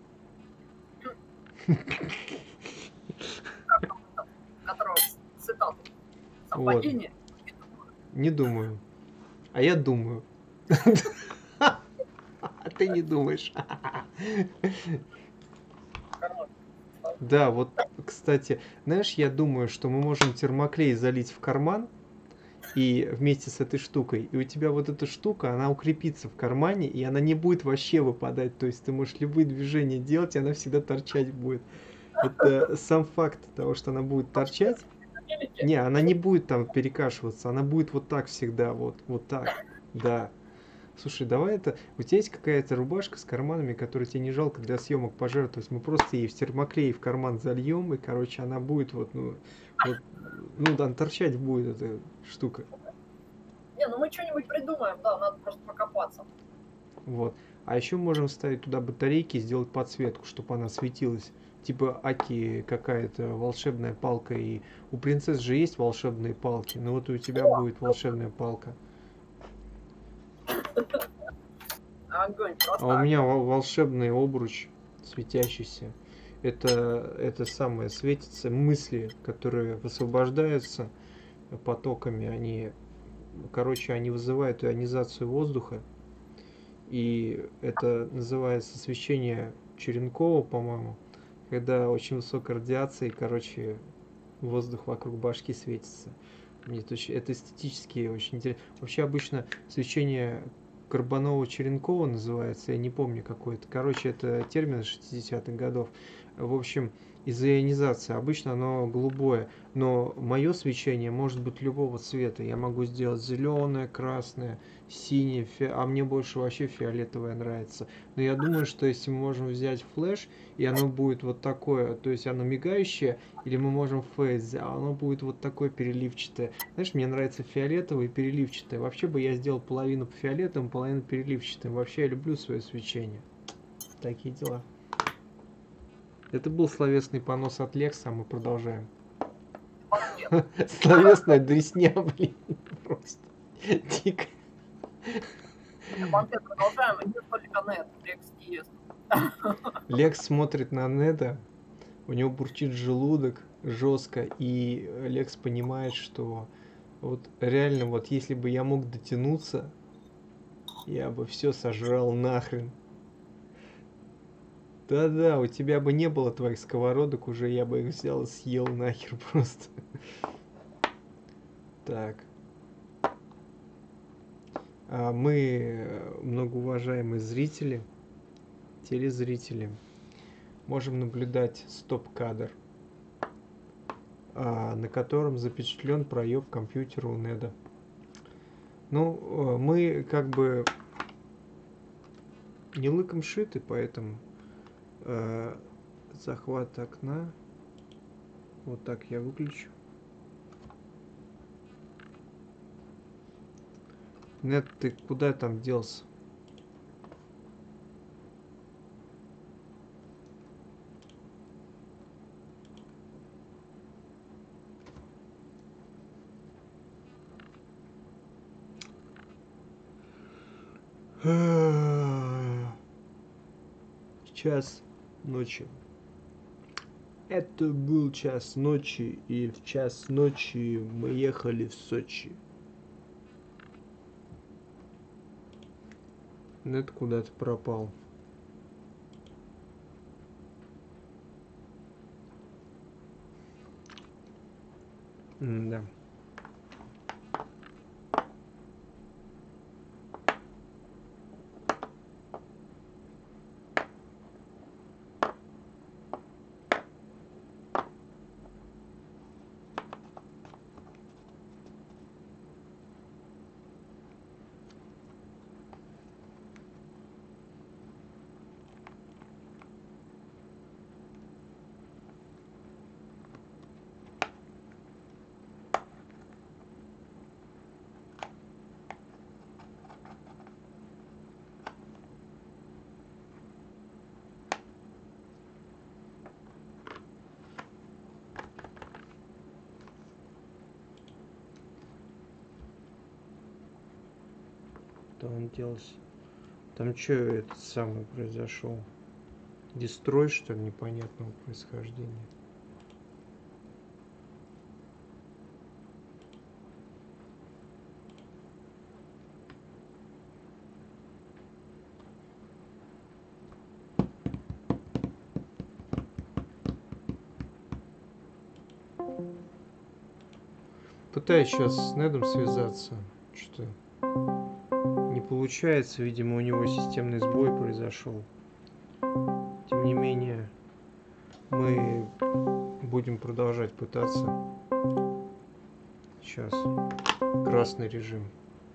Которого цитату. Совпадение? Не думаю. А я думаю. А ты не думаешь. Да, вот, кстати, знаешь, я думаю, что мы можем термоклей залить в карман и вместе с этой штукой, и у тебя вот эта штука, она укрепится в кармане, и она не будет вообще выпадать. То есть ты можешь любые движения делать, и она всегда торчать будет. Это сам факт того, что она будет торчать. Не, она не будет там перекашиваться, она будет вот так всегда, вот так, да. Слушай, давай это... У тебя есть какая-то рубашка с карманами, которую тебе не жалко для съемок пожертвовать? Мы просто ей в термоклей в карман зальем, и, короче, она будет ну, там торчать будет эта штука. Не, ну мы что-нибудь придумаем, да, надо просто покопаться. Вот. А еще можем ставить туда батарейки и сделать подсветку, чтобы она светилась. Типа Аки какая-то волшебная палка. И у принцесс же есть волшебные палки. Но вот у тебя будет волшебная палка. Огонь, просто А у меня огонь. волшебный обруч светящийся. Это самое светится. Мысли, которые высвобождаются потоками, они вызывают ионизацию воздуха. И это называется свечение Черенкова, по-моему, когда очень высокая радиация, и, короче, воздух вокруг башки светится. Мне это эстетически очень интересно. Вообще обычно свечение Горбанова-Черенкова называется, я не помню какой это. Короче, это термин 60-х годов. В общем, из-за ионизации обычно оно голубое, но мое свечение может быть любого цвета. Я могу сделать зеленое, красное, синее, а мне больше вообще фиолетовое нравится. Но я думаю, что если мы можем взять флеш, и оно будет вот такое, то есть оно мигающее, или мы можем фейс, а оно будет вот такое переливчатое. Знаешь, мне нравится фиолетовое и переливчатое. Вообще бы я сделал половину по фиолетовому, половину переливчатым. Вообще я люблю свое свечение. Такие дела. Это был словесный понос от Лекса, а мы продолжаем. Словесная дресня, блин, просто дико. Банкет продолжаем, идет только нет, Лекс ест. Лекс смотрит на Неда, у него бурчит желудок жестко, и Лекс понимает, что вот реально, вот если бы я мог дотянуться, я бы все сожрал нахрен. Да-да, у тебя бы не было твоих сковородок уже, я бы их взял и съел нахер просто. Так. Мы, многоуважаемые зрители, телезрители, можем наблюдать стоп-кадр, на котором запечатлен проеб компьютера у Неда. Ну, мы как бы не лыком шиты, поэтому захват окна. Вот так я выключу. Нед, ты куда там делся? Час ночи. Это был час ночи, и в час ночи мы ехали в Сочи. Нет куда-то пропал. Да. Что он делался? Там что этот самый произошел? Дестрой, что ли, непонятного происхождения? Пытаюсь сейчас с Недом связаться. Что не получается, видимо, у него системный сбой произошел. Тем не менее, мы будем продолжать пытаться. Сейчас. Красный режим.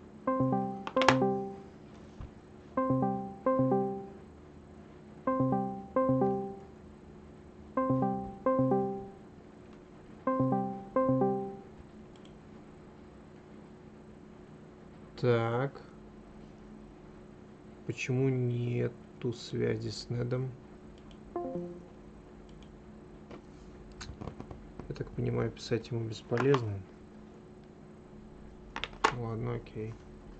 Так. Почему нету связи с Недом? Я так понимаю, писать ему бесполезно. Ладно, окей.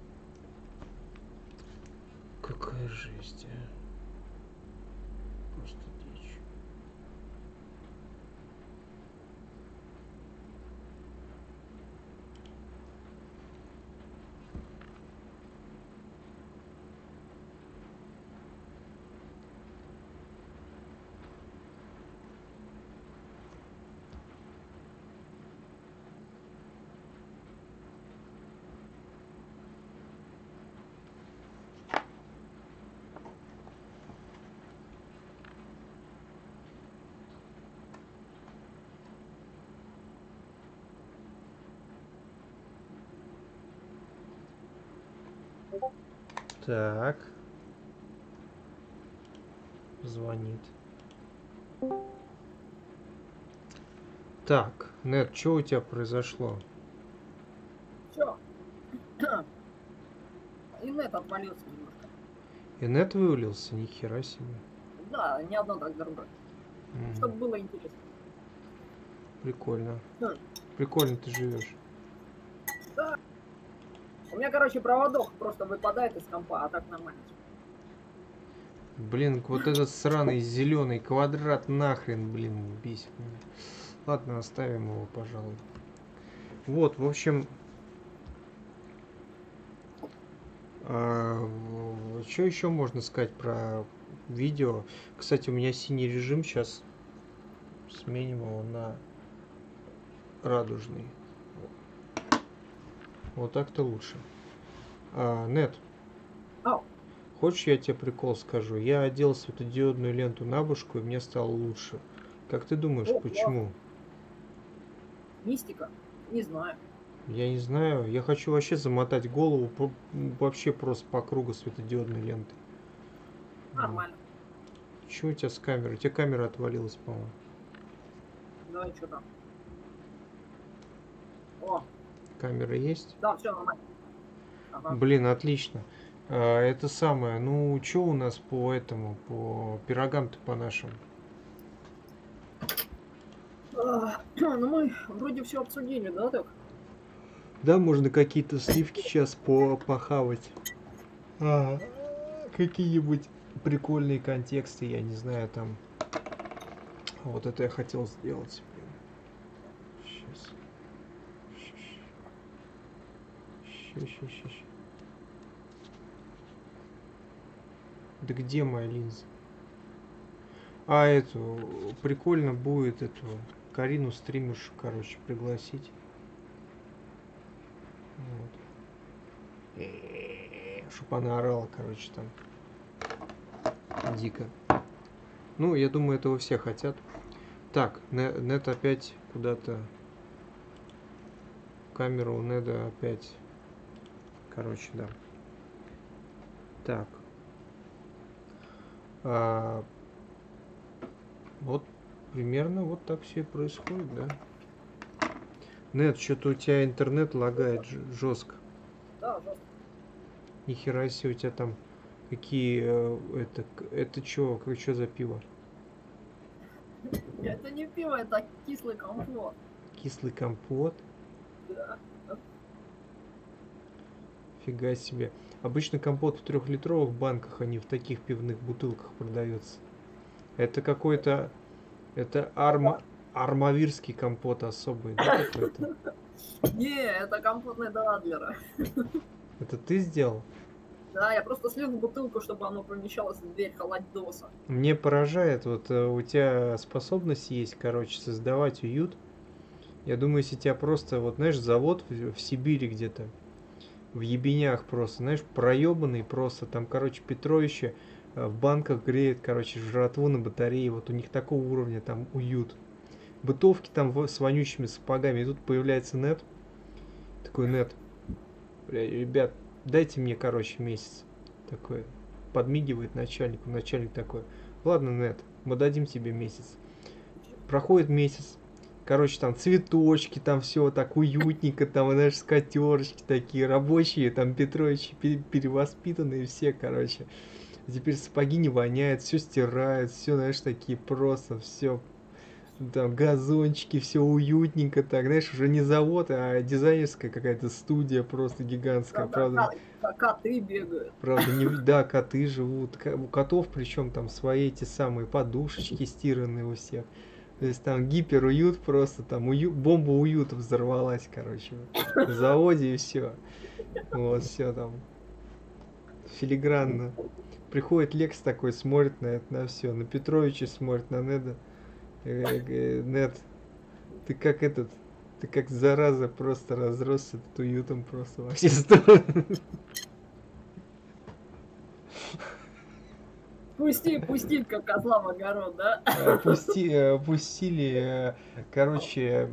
Какая жесть, а? Просто дичь. Так. Звонит. Так, Нед, что у тебя произошло? Чё? Инет отвалился немножко. Инет вывалился? Ни хера себе. Да, не одно, так другое. Чтобы было интересно. Прикольно. Да. Прикольно ты живешь. Да. У меня, короче, проводок просто выпадает из компа, а так нормально. Блин, вот этот сраный зеленый квадрат нахрен, блин, бесит меня. Ладно, оставим его, пожалуй. Вот, в общем, что еще можно сказать про видео? Кстати, у меня синий режим, сейчас сменим его на радужный. Вот так-то лучше. Нет. Хочешь, я тебе прикол скажу? Я одел светодиодную ленту на башку, и мне стало лучше. Как ты думаешь, почему? Мистика? Не знаю. Я не знаю. Я хочу вообще замотать голову вообще просто по кругу светодиодной лентой. Нормально. Чего у тебя с камерой? У тебя камера отвалилась, по-моему. Давай, что там? О! Камера есть? Да, все нормально. Ага. Блин, отлично. Это самое, ну, что у нас по этому, по пирогам-то по нашим? Ну, мы вроде все обсудили, да, так? Да, можно какие-то сливки сейчас похавать. какие-нибудь прикольные контексты, я не знаю, там. Вот это я хотел сделать. Сейчас. Сейчас. Да где моя линза? А эту, прикольно будет эту Карину стримершу, короче, пригласить. Вот. Чтоб она орала, короче, там. Дико. Ну, я думаю, этого все хотят. Так, нет опять куда-то. Камера у Неда опять. Короче, да. Так. Вот примерно вот так все и происходит, да? Нет, что-то у тебя интернет лагает жестко. Да, жестко. Нихера себе у тебя там какие это что за пиво? Это не пиво, это кислый компот. Кислый компот? Да. Фига себе. Обычно компот в 3-литровых банках, а не в таких пивных бутылках продается. Это какой-то... Это армавирский компот особый, да, какой-то? Не, это компот Неда Адлера. Это ты сделал? Да, я просто слил в бутылку, чтобы оно помещалось в дверь холодоса. Мне поражает, вот у тебя способность есть, короче, создавать уют. Я думаю, если тебя просто, вот знаешь, завод в Сибири где-то, в ебенях просто, знаешь, проебанный просто, там, короче, Петровича в банках греет, короче, жратву на батарее, вот у них такого уровня там уют. Бытовки там с вонючими сапогами, и тут появляется Нет, такой Нет, бля, ребят, дайте мне, короче, месяц. Такой, подмигивает начальнику, начальник такой, ладно, Нет, мы дадим тебе месяц. Проходит месяц, короче, там цветочки, там все так уютненько, там, знаешь, скатерочки такие, рабочие, там Петровичи перевоспитанные все, короче. Теперь сапоги не воняют, все стирают, все, знаешь, такие просто, все, там газончики, все уютненько так, знаешь, уже не завод, а дизайнерская какая-то студия просто гигантская, правда. Коты бегают. Правда, не, да, коты живут, у котов причем там свои эти самые подушечки стиранные у всех. То есть там гиперуют просто, там бомба уюта взорвалась, короче, в заводе и все. Вот, все там филигранно. Приходит Лекс такой, смотрит на это, на все, на Петровича смотрит, на Неда. Нед, ты как зараза просто разросся тут уютом просто во все стороны. Пусти, как козла в огород, да? Пустили, короче,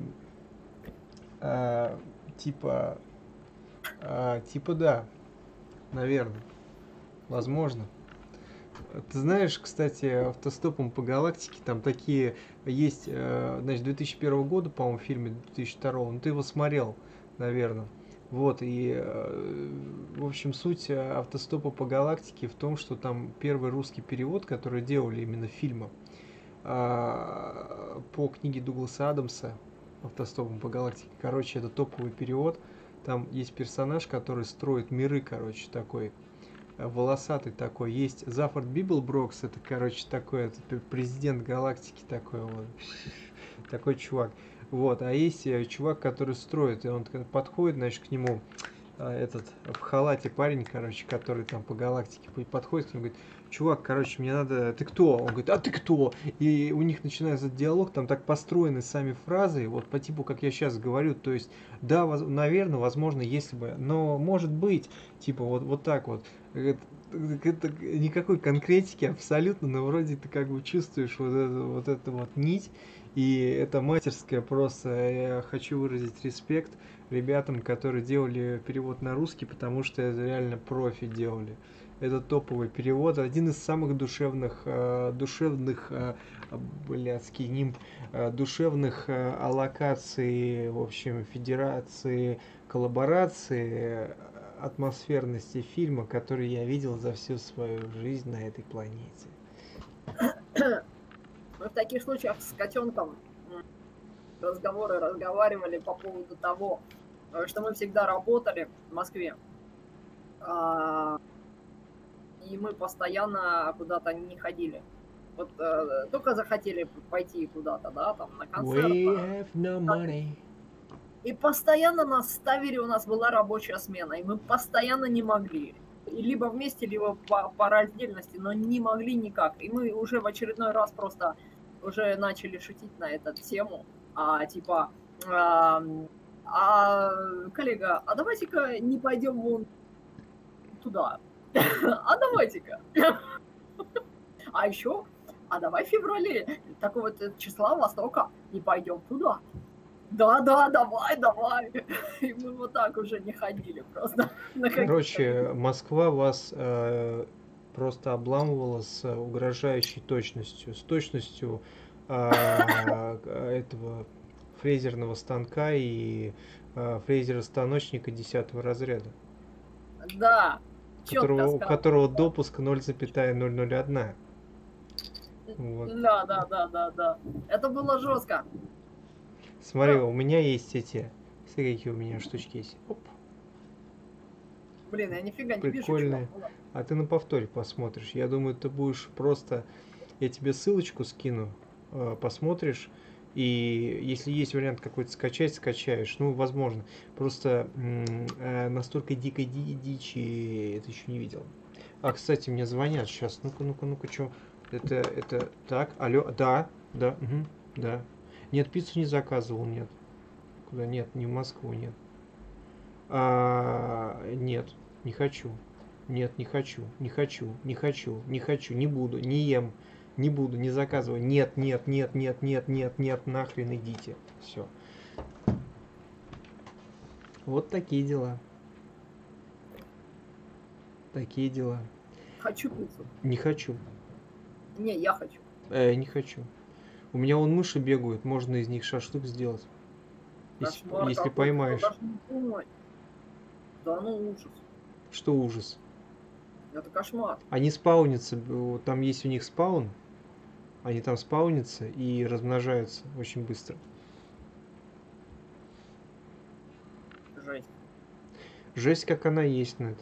типа, да, наверное, возможно. Ты знаешь, кстати, автостопом по галактике там такие есть, значит, 2001 года, по-моему, в фильме 2002, ну ты его смотрел, наверное. Вот, и, в общем, суть автостопа по галактике в том, что там первый русский перевод, который делали именно фильма, по книге Дугласа Адамса «Автостопом по галактике». Короче, это топовый перевод. Там есть персонаж, который строит миры, короче, такой волосатый такой. Есть Зафард Библброкс, это, короче, такой это президент галактики такой вот. Такой чувак. Вот, а есть чувак, который строит, и он подходит, значит, к нему этот в халате парень, короче, который там по галактике подходит к нему, говорит: чувак, короче, мне надо... Ты кто? Он говорит: а ты кто? И у них начинается диалог, там так построены сами фразы, вот по типу, как я сейчас говорю, то есть, да, наверное, возможно, если бы, но может быть, типа, вот так вот. Это никакой конкретики абсолютно, но вроде ты как бы чувствуешь вот эту вот нить, и это мастерское просто. Я хочу выразить респект ребятам, которые делали перевод на русский, потому что это реально профи делали. Это топовый перевод, один из самых душевных блядский нимб, душевных аллокаций, в общем, федерации, коллаборации, атмосферности фильма, который я видел за всю свою жизнь на этой планете. Мы в таких случаях с котенком разговаривали по поводу того, что мы всегда работали в Москве. и мы постоянно куда-то не ходили. Вот только захотели пойти куда-то, да, там на концерт. We have no money. И постоянно нас ставили, у нас была рабочая смена, и мы постоянно не могли. И либо вместе, либо по раздельности, но не могли никак. И мы уже в очередной раз просто уже начали шутить на эту тему. Типа, коллега, а давайте-ка не пойдем вон туда. А давайте-ка. А еще, а давай в феврале такого-то числа Востока не пойдем туда. Да, давай. И мы вот так уже не ходили просто. Короче, Москва вас просто обламывала с угрожающей точностью. С точностью этого фрезерного станка и фрезера-станочника 10 разряда. Да. У которого допуск 0,001. Вот. Да. Это было жестко. Смотри, у меня есть эти... Смотри, какие у меня штучки есть. Оп. Блин, я нифига не Прикольные. вижу. Прикольные. А ты на повторе посмотришь. Я думаю, ты будешь просто... Я тебе ссылочку скину, посмотришь. И если есть вариант какой-то скачать, скачаешь. Ну, возможно. Просто настолько дикой дичи это еще не видел. А, кстати, мне звонят сейчас. Ну-ка, что? Это... Так, алло. Да. Угу, да. Нет, пиццу не заказывал, нет. Куда? Нет, не в Москву, нет. Нет, не хочу. Нет, не хочу, не буду, не ем, не буду, не заказываю. Нет, нахрен идите. Все. Вот такие дела. Такие дела. Хочу пиццу. Не хочу. Не, я хочу. Не хочу. У меня вон мыши бегают, можно из них шашлык сделать. Если поймаешь. Да ну ужас. Что ужас? Это кошмар. Они спаунятся, там есть у них спаун. Они там спаунятся и размножаются очень быстро. Жесть. Жесть, как она есть, Нет.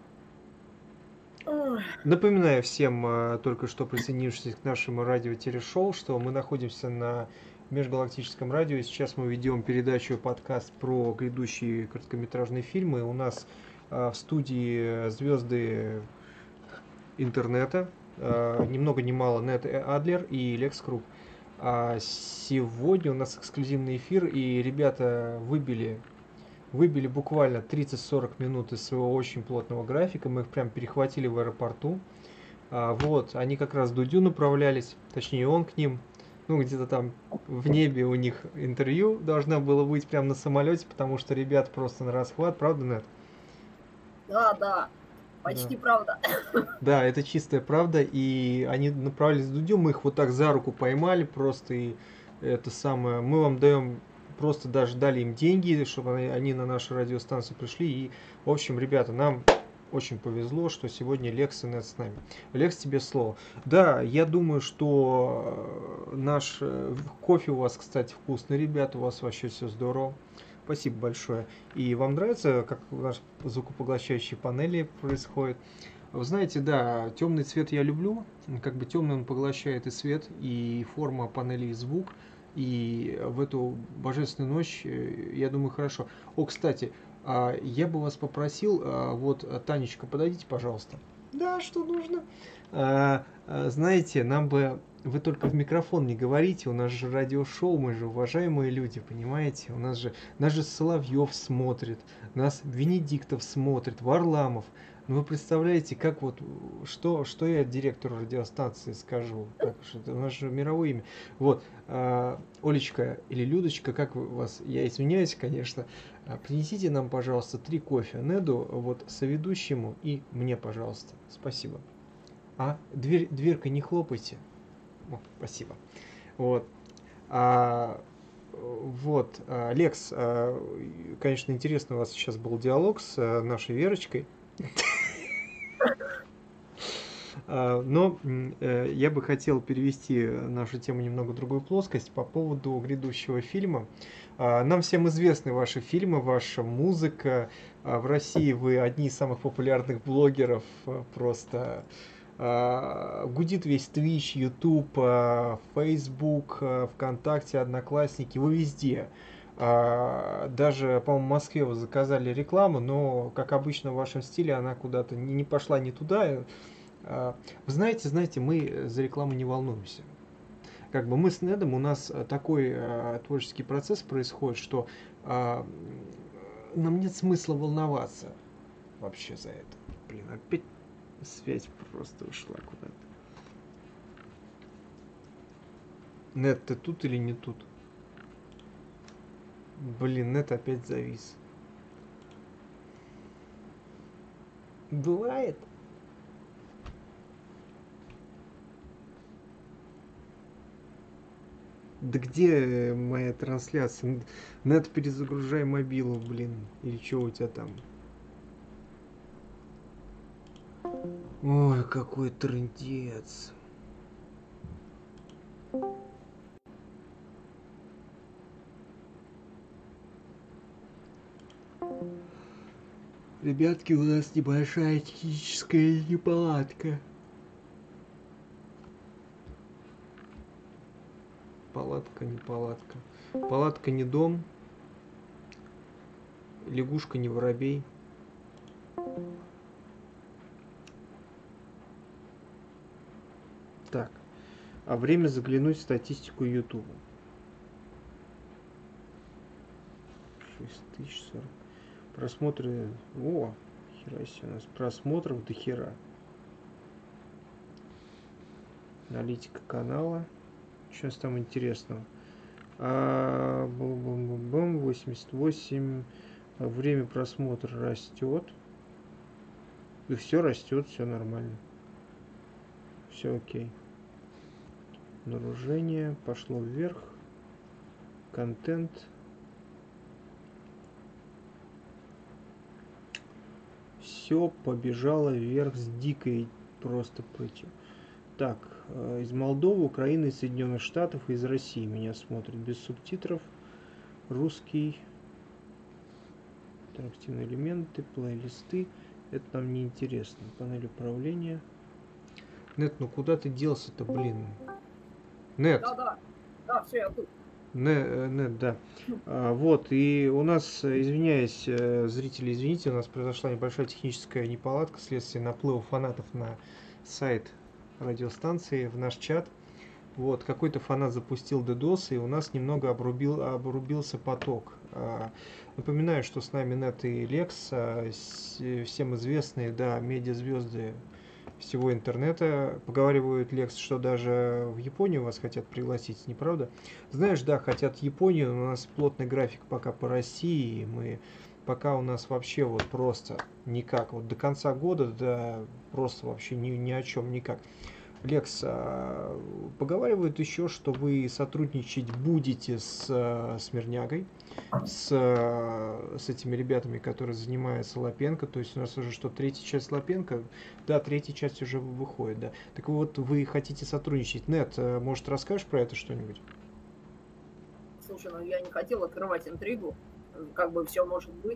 Напоминаю всем, только что присоединившись к нашему радио-телешоу, что мы находимся на Межгалактическом радио. И сейчас мы ведем передачу, подкаст про грядущие короткометражные фильмы. У нас в студии звезды интернета, ни много ни мало Нет Адлер и Лекс Круг. Сегодня у нас эксклюзивный эфир, и ребята выбили буквально 30-40 минут из своего очень плотного графика. Мы их прям перехватили в аэропорту. Вот, они как раз к Дудю направлялись, точнее он к ним. Ну, где-то там в небе у них интервью должно было быть прямо на самолете, потому что ребят просто на расхват, правда, Нет? Да, почти правда. Да, это чистая правда, и они направились к Дудю, мы их вот так за руку поймали просто, и это самое, мы вам даем, просто даже дали им деньги, чтобы они на нашу радиостанцию пришли, и, в общем, ребята, нам очень повезло, что сегодня Лекс и Нет с нами. Лекс, тебе слово. Да, я думаю, что наш кофе у вас, кстати, вкусный, ребята, у вас вообще все здорово. Спасибо большое. И вам нравится, как наши звукопоглощающие панели происходит? Вы знаете, да, темный цвет я люблю. Как бы темный он поглощает и свет, и форма панели, и звук. И в эту божественную ночь, я думаю, хорошо. О, кстати, я бы вас попросил, вот, Танечка, подойдите, пожалуйста. Да, что нужно? Знаете, нам бы... Вы только в микрофон не говорите, у нас же радиошоу, мы же уважаемые люди, понимаете? Нас же Соловьев смотрит, нас Венедиктов смотрит, Варламов. Ну вы представляете, как вот, что я директору радиостанции скажу? Так, что у нас же мировое имя. Вот, Олечка или Людочка, как вас, я извиняюсь, конечно, принесите нам, пожалуйста, 3 кофе Неду, вот, соведущему и мне, пожалуйста. Спасибо. Дверкой не хлопайте. О, спасибо. Вот. Вот, Лекс, конечно, интересно, у вас сейчас был диалог с нашей Верочкой. Но я бы хотел перевести нашу тему немного в другую плоскость по поводу грядущего фильма. Нам всем известны ваши фильмы, ваша музыка. В России вы одни из самых популярных блогеров. Просто гудит весь Twitch, YouTube, Facebook, ВКонтакте, Одноклассники. Вы везде. Даже, по-моему, в Москве вы заказали рекламу, но, как обычно в вашем стиле, она куда-то не пошла не туда. Вы знаете, мы за рекламу не волнуемся. Как бы мы с Недом, у нас такой творческий процесс происходит, что нам нет смысла волноваться вообще за это. Блин, опять связь просто ушла куда-то. Нед, ты тут или не тут? Блин, Нед опять завис. Бывает. Да где моя трансляция? Нет, перезагружай мобилу, блин. Или что у тебя там? Ой, какой трындец. Ребятки, у нас небольшая техническая неполадка. Палатка, не палатка. Палатка не дом. Лягушка не воробей. Так. А время заглянуть в статистику YouTube. 6040. Просмотры. О, хера себе, у нас просмотров до хера. Аналитика канала. Сейчас там интересного. Бум-бум-бум-бум. 88. Время просмотра растет. И все растет, все нормально. Все окей. Обнаружение пошло вверх. Контент. Все побежало вверх с дикой просто прытью. Так, из Молдовы, Украины, из Соединенных Штатов и из России меня смотрят без субтитров. Русский. Интерактивные элементы, плейлисты. Это нам не интересно. Панель управления. Нет, ну куда ты делся-то, блин? Нет. Да, все, я тут. Нет, да. Вот, и у нас, извиняюсь, зрители, извините, у нас произошла небольшая техническая неполадка вследствие наплыва фанатов на сайт радиостанции, в наш чат. Вот, какой-то фанат запустил DDoS, и у нас немного обрубился поток. Напоминаю, что с нами Нет и Лекс, всем известные, да, медиазвезды всего интернета. Поговаривают, Лекс, что даже в Японию вас хотят пригласить, неправда? Знаешь, да, хотят в Японию, но у нас плотный график пока по России, мы пока у нас вообще вот просто никак, вот до конца года, да, просто вообще ни о чем никак. Лекс, поговаривают еще, что вы сотрудничать будете с Смирнягой, с этими ребятами, которые занимаются Лапенко, то есть у нас уже что, третья часть Лапенко, да, третья часть уже выходит, да. Так вот, вы хотите сотрудничать. Нет, может, расскажешь про это что-нибудь? Слушай, ну я не хотел открывать интригу, как бы все может быть.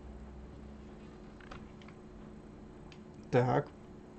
Так.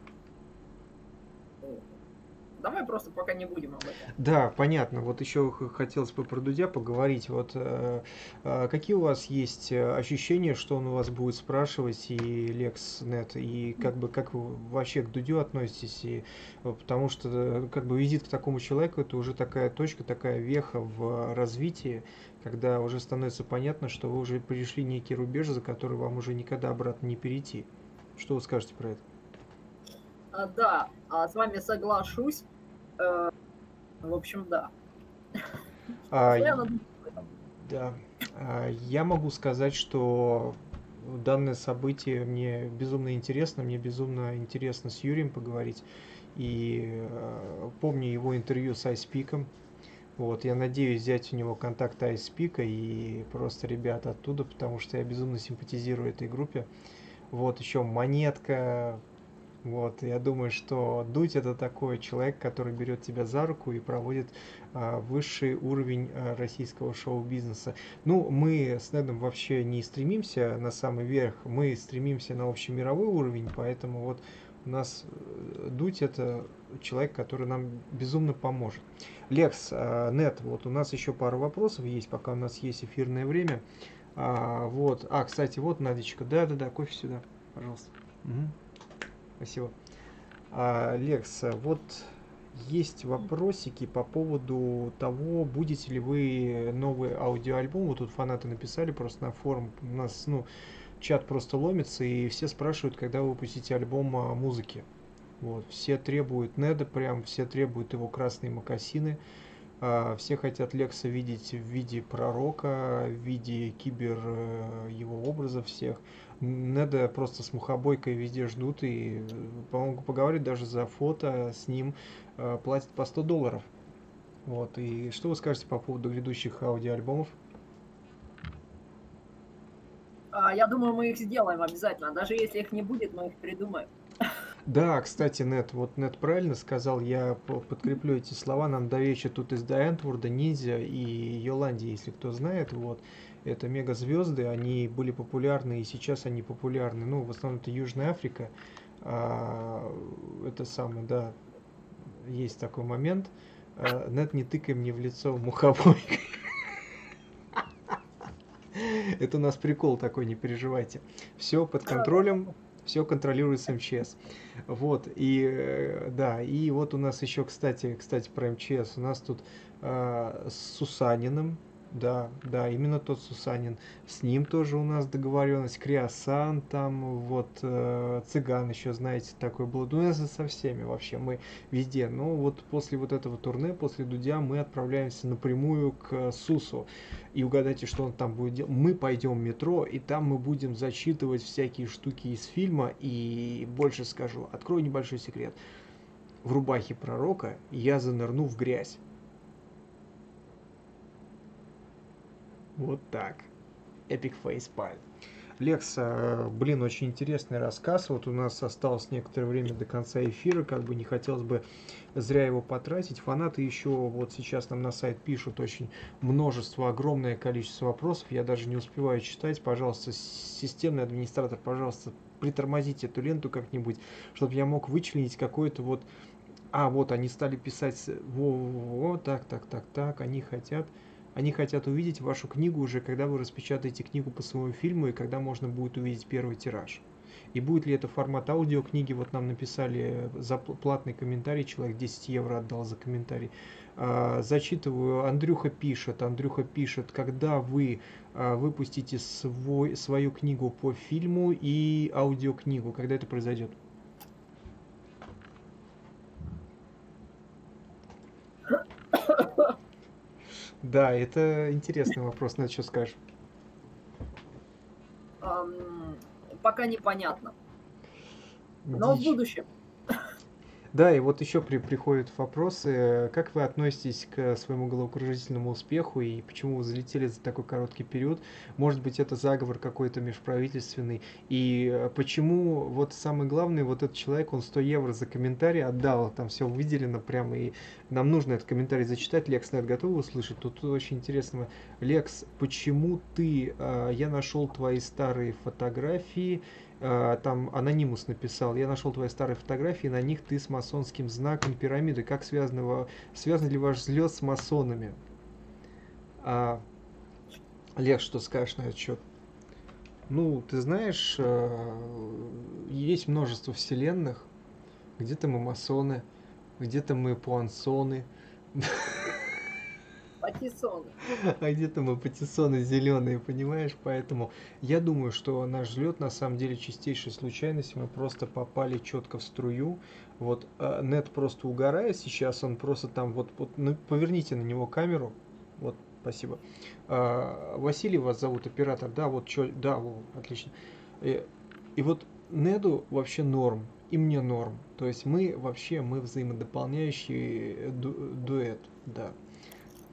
Давай просто пока не будем об этом. Да, понятно. Вот еще хотелось бы про Дудя поговорить. Вот какие у вас есть ощущения, что он у вас будет спрашивать, и LexNet, и как вы вообще к Дудю относитесь? И, потому что как бы визит к такому человеку это уже такая точка, такая веха в развитии, когда уже становится понятно, что вы уже пришли некий рубеж, за который вам уже никогда обратно не перейти. Что вы скажете про это? Да, с вами соглашусь. В общем, да. Да. Я могу сказать, что данное событие мне безумно интересно с Юрием поговорить. И помню его интервью с Айспиком. Вот, я надеюсь взять у него контакт Айспика и просто ребят оттуда, потому что я безумно симпатизирую этой группе. Вот, еще Монетка, Вот, я думаю, что Дудь это такой человек, который берет тебя за руку и проводит высший уровень российского шоу-бизнеса. Ну, мы с Недом вообще не стремимся на самый верх, мы стремимся на общемировой уровень, поэтому вот у нас Дудь это человек, который нам безумно поможет. Лекс, Нед, вот у нас еще пару вопросов есть, пока у нас есть эфирное время. Вот, кстати, вот Надечка, да-да-да, кофе сюда, пожалуйста. Мгм. Спасибо. Лекс, вот есть вопросики по поводу того, будете ли вы новый аудиоальбом. Вот тут фанаты написали просто на форум. У нас, ну, чат просто ломится, и все спрашивают, когда вы выпустите альбом музыки. Вот, все требуют Неда, прям все требуют его красные мокасины. Все хотят Лекса видеть в виде пророка, в виде кибер его образов всех. Неда просто с мухобойкой везде ждут и, по-моему, поговорить даже за фото с ним платят по $100. Вот. И что вы скажете по поводу грядущих аудиоальбомов? Я думаю, мы их сделаем обязательно. Даже если их не будет, мы их придумаем. Да, кстати, Нет правильно сказал, я подкреплю эти слова. Нам до вечера тут из Дайантворда, Ниндзя и Йоланди, если кто знает, вот. Это мегазвезды, они были популярны и сейчас они популярны. Ну, в основном это Южная Африка. Это самое, да, есть такой момент. Нет, не тыкай мне в лицо мухобойкой. Это у нас прикол такой, не переживайте. Все под контролем, все контролируется МЧС. Вот, и да, и вот у нас еще, кстати, про МЧС, у нас тут с Сусаниным, да, именно тот Сусанин, с ним тоже у нас договоренность, Криосан там, вот, Цыган еще, знаете, такой был, ну, это со всеми вообще, мы везде, но вот после вот этого турне, после Дудя мы отправляемся напрямую к Сусу, и угадайте, что он там будет делать, мы пойдем в метро, и там мы будем зачитывать всякие штуки из фильма, и больше скажу, открою небольшой секрет, в рубахе пророка я занырну в грязь. Вот так. Epic Facepalm. Лекс, блин, очень интересный рассказ. Вот у нас осталось некоторое время до конца эфира, как бы не хотелось бы зря его потратить. Фанаты еще вот сейчас нам на сайт пишут очень множество, огромное количество вопросов. Я даже не успеваю читать. Пожалуйста, системный администратор, пожалуйста, притормозите эту ленту как-нибудь, чтобы я мог вычленить какой-то вот... вот они стали писать, так, они хотят увидеть вашу книгу уже, когда вы распечатаете книгу по своему фильму и когда можно будет увидеть первый тираж. И будет ли это формат аудиокниги, вот нам написали за платный комментарий, человек 10 евро отдал за комментарий. Зачитываю, Андрюха пишет, когда вы выпустите свою книгу по фильму и аудиокнигу, когда это произойдет? Да, это интересный вопрос, на что скажешь? Пока непонятно. Но в будущем. Да, и вот еще приходят вопросы. Как вы относитесь к своему головокружительному успеху и почему вы залетели за такой короткий период? Может быть, это заговор какой-то межправительственный? И почему, вот самый главный, вот этот человек, он 100 евро за комментарий отдал, там все выделено прямо, и нам нужно этот комментарий зачитать. Лекс, Нет, готовы услышать? Тут очень интересно. Лекс, почему ты, я нашел твои старые фотографии, там анонимус написал, я нашел твои старые фотографии, на них ты с масонским знаком пирамиды. Как связан ли ваш взлет с масонами? Олег, что скажешь на этот счет? Ну, ты знаешь, есть множество вселенных. Где-то мы масоны, где-то мы пуансоны. Патиссоны. А где-то мы патиссоны зеленые, понимаешь? Поэтому я думаю, что наш взлет на самом деле чистейшая случайность. Мы просто попали четко в струю. Вот Нет просто угорает сейчас, он просто там вот ну, поверните на него камеру. Вот, спасибо. Василий вас зовут, оператор, да, вот что, да, отлично. И вот Неду вообще норм, и мне норм. То есть мы взаимодополняющий дуэт, да.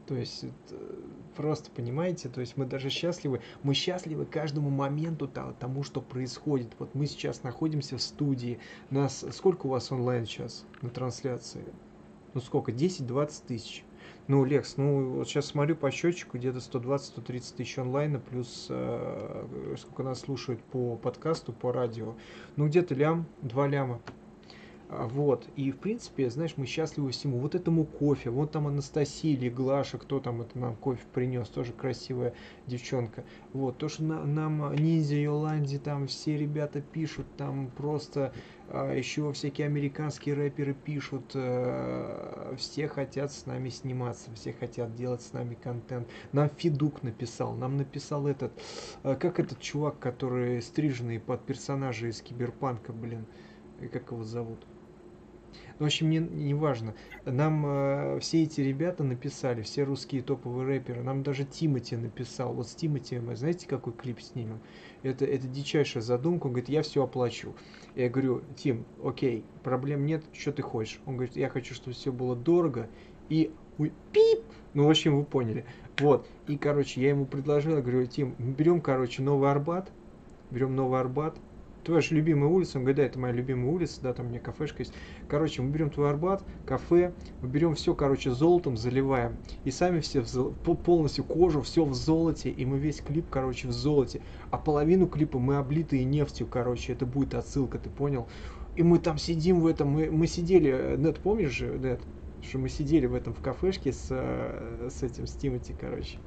То есть это просто понимаете, то есть мы даже счастливы, мы счастливы каждому моменту тому, что происходит. Вот мы сейчас находимся в студии, нас сколько у вас онлайн сейчас на трансляции? Ну сколько, 10-20 тысяч? Ну, Лекс, ну вот сейчас смотрю по счетчику, где-то 120-130 тысяч онлайна, плюс сколько нас слушают по подкасту, по радио. Ну где-то лям, 2 ляма. Вот, и в принципе, знаешь, мы счастливы всему. Вот этому кофе, вот там Анастасия или Глаша, кто там это нам кофе принес, тоже красивая девчонка. Вот, то, что нам Ниндзя Йоланди, там все ребята пишут, там просто еще всякие американские рэперы пишут, все хотят с нами сниматься, все хотят делать с нами контент. Нам Федук написал, нам написал этот, как этот чувак, который стриженный под персонажа из Киберпанка, блин, как его зовут? Ну, в общем, не важно. Нам все эти ребята написали, все русские топовые рэперы. Нам даже Тимати написал. Вот с Тимати мы, знаете, какой клип снимем? Это дичайшая задумка. Он говорит, я все оплачу. Я говорю, Тим, окей, проблем нет, что ты хочешь? Он говорит, я хочу, чтобы все было дорого и пип. Ну, в общем, вы поняли. Вот. И, короче, я ему предложил, я говорю, Тим, берем, короче, Новый Арбат. Берем Новый Арбат. Твоя же любимая улица, он говорит, да, это моя любимая улица, да, там у меня кафешка есть. Короче, мы берем твой Арбат, кафе, мы берем все, короче, золотом заливаем. И сами все полностью кожу, все в золоте, и мы весь клип, короче, в золоте. А половину клипа мы облитые нефтью, короче, это будет отсылка, ты понял? И мы там сидим в этом, мы сидели, Нет, помнишь же, Нет, что мы сидели в этом в кафешке с этим, с Тимати, короче.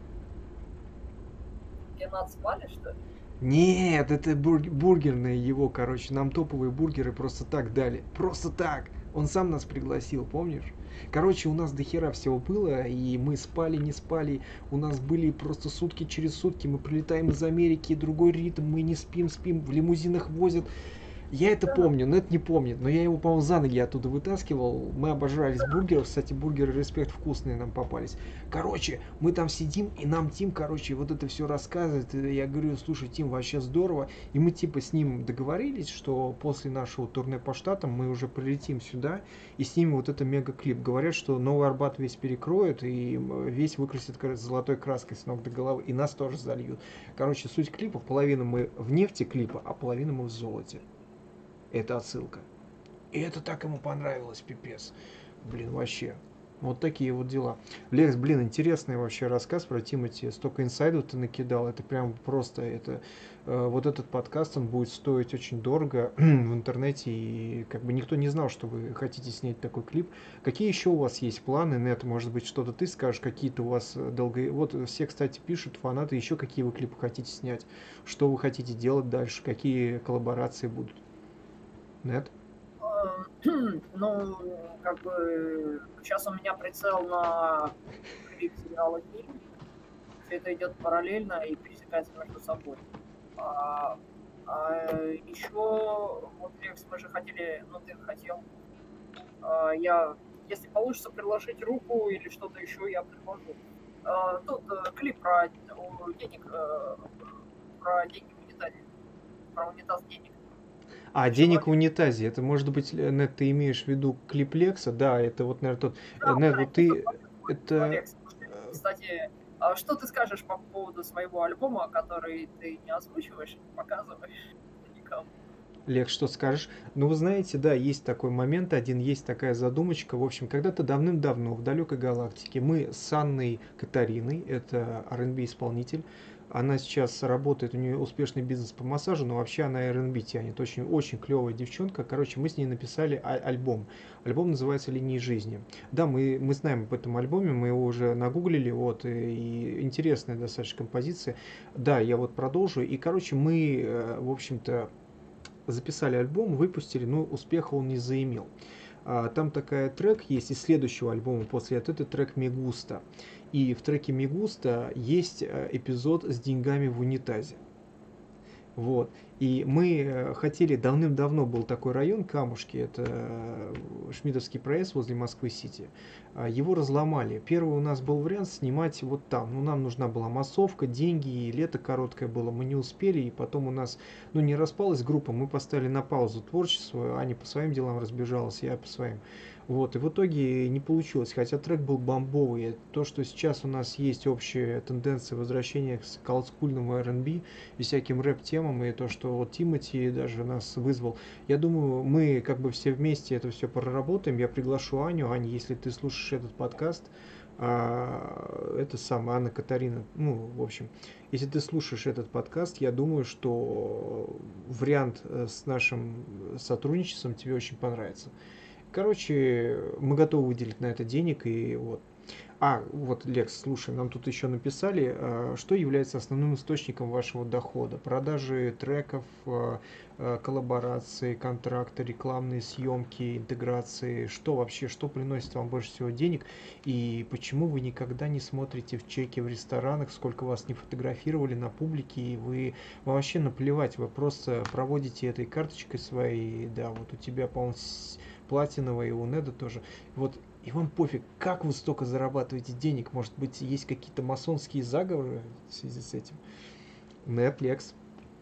Где нас спали, что ли? Нет, это бургерные его, короче, нам топовые бургеры просто так дали. Просто так. Он сам нас пригласил, помнишь? Короче, у нас дохера всего было, и мы спали, не спали. У нас были просто сутки через сутки. Мы прилетаем из Америки, другой ритм, мы не спим, в лимузинах возят. Я это помню, но это не помнит. Но я его, по-моему, за ноги оттуда вытаскивал. Мы обожрались бургеров. Кстати, бургеры Респект вкусные нам попались. Короче, мы там сидим, и нам Тим, короче, вот это все рассказывает. И я говорю, слушай, Тим, вообще здорово. И мы типа с ним договорились, что после нашего турне по штатам мы уже прилетим сюда и снимем вот это мега-клип. Говорят, что Новый Арбат весь перекроют и весь выкрасят золотой краской с ног до головы. И нас тоже зальют. Короче, суть клипа, половину мы в нефти клипа, а половину мы в золоте. Это отсылка. И это так ему понравилось, пипец. Блин, вообще. Вот такие вот дела. Лекс, блин, интересный вообще рассказ про Тимати. Столько инсайдов ты накидал. Это прям просто, вот этот подкаст, он будет стоить очень дорого в интернете. И как бы никто не знал, что вы хотите снять такой клип. Какие еще у вас есть планы, Нет? Может быть, что-то ты скажешь, какие-то у вас Вот все, кстати, пишут, фанаты, еще какие вы клипы хотите снять. Что вы хотите делать дальше, какие коллаборации будут. Нет? Ну, как бы, сейчас у меня прицел на клип сериала «Фильм». Все это идет параллельно и пересекается между собой. Еще, вот, Лекс, мы же хотели, ну, ты хотел, если получится приложить руку или что-то еще, я предложу. Тут клип про денег, про деньги в унитазе, про унитаз денег. Денег в унитазе. Это, может быть, Нет, ты имеешь в виду клип Лекса? Да, это вот, наверное, тот... Да, Нет, вот ты... Это... Лекс, кстати, что ты скажешь по поводу своего альбома, который ты не озвучиваешь, не показываешь никому? Лекс, что скажешь? Ну, вы знаете, да, есть такой момент один, есть такая задумочка. В общем, когда-то давным-давно в далекой галактике мы с Анной Катариной, это R&B исполнитель, она сейчас работает, у нее успешный бизнес по массажу, но вообще она R&B тянет. Очень, очень клевая девчонка. Короче, мы с ней написали альбом. Альбом называется «Линии жизни». Да, мы знаем об этом альбоме, мы его уже нагуглили, вот, и интересная достаточно композиция. Да, я вот продолжу. И, короче, мы, в общем-то, записали альбом, выпустили, но успеха он не заимел. Там такая трек есть из следующего альбома после этого, трек «Мегуста». И в треке «Мегуста» есть эпизод с деньгами в унитазе. Вот. И мы хотели, давным-давно был такой район Камушки, это Шмидовский проезд возле Москвы-Сити. Его разломали. Первый у нас был вариант снимать вот там. Ну, нам нужна была массовка, деньги, и лето короткое было, мы не успели, и потом у нас, ну, не распалась группа, мы поставили на паузу творчество, Аня по своим делам разбежалась, я по своим. Вот, и в итоге не получилось, хотя трек был бомбовый. То, что сейчас у нас есть общая тенденция возвращения к олдскульному R&B и всяким рэп-темам, и то, что вот Тимати даже нас вызвал, я думаю, мы как бы все вместе это все проработаем. Я приглашу Аню. Аня, если ты слушаешь этот подкаст, это самая Анна Катарина, ну, в общем, если ты слушаешь этот подкаст, я думаю, что вариант с нашим сотрудничеством тебе очень понравится. Короче, мы готовы выделить на это денег, и вот. Вот, Лекс, слушай, нам тут еще написали, что является основным источником вашего дохода? Продажи треков, коллаборации, контракты, рекламные съемки, интеграции. Что вообще, что приносит вам больше всего денег? И почему вы никогда не смотрите в чеки в ресторанах, сколько вас не фотографировали на публике, и вам вообще наплевать, вы просто проводите этой карточкой своей, да, вот у тебя, по-моему, платиновая, и у Неда тоже. Вот, и вам пофиг, как вы столько зарабатываете денег. Может быть, есть какие-то масонские заговоры в связи с этим? Netflix.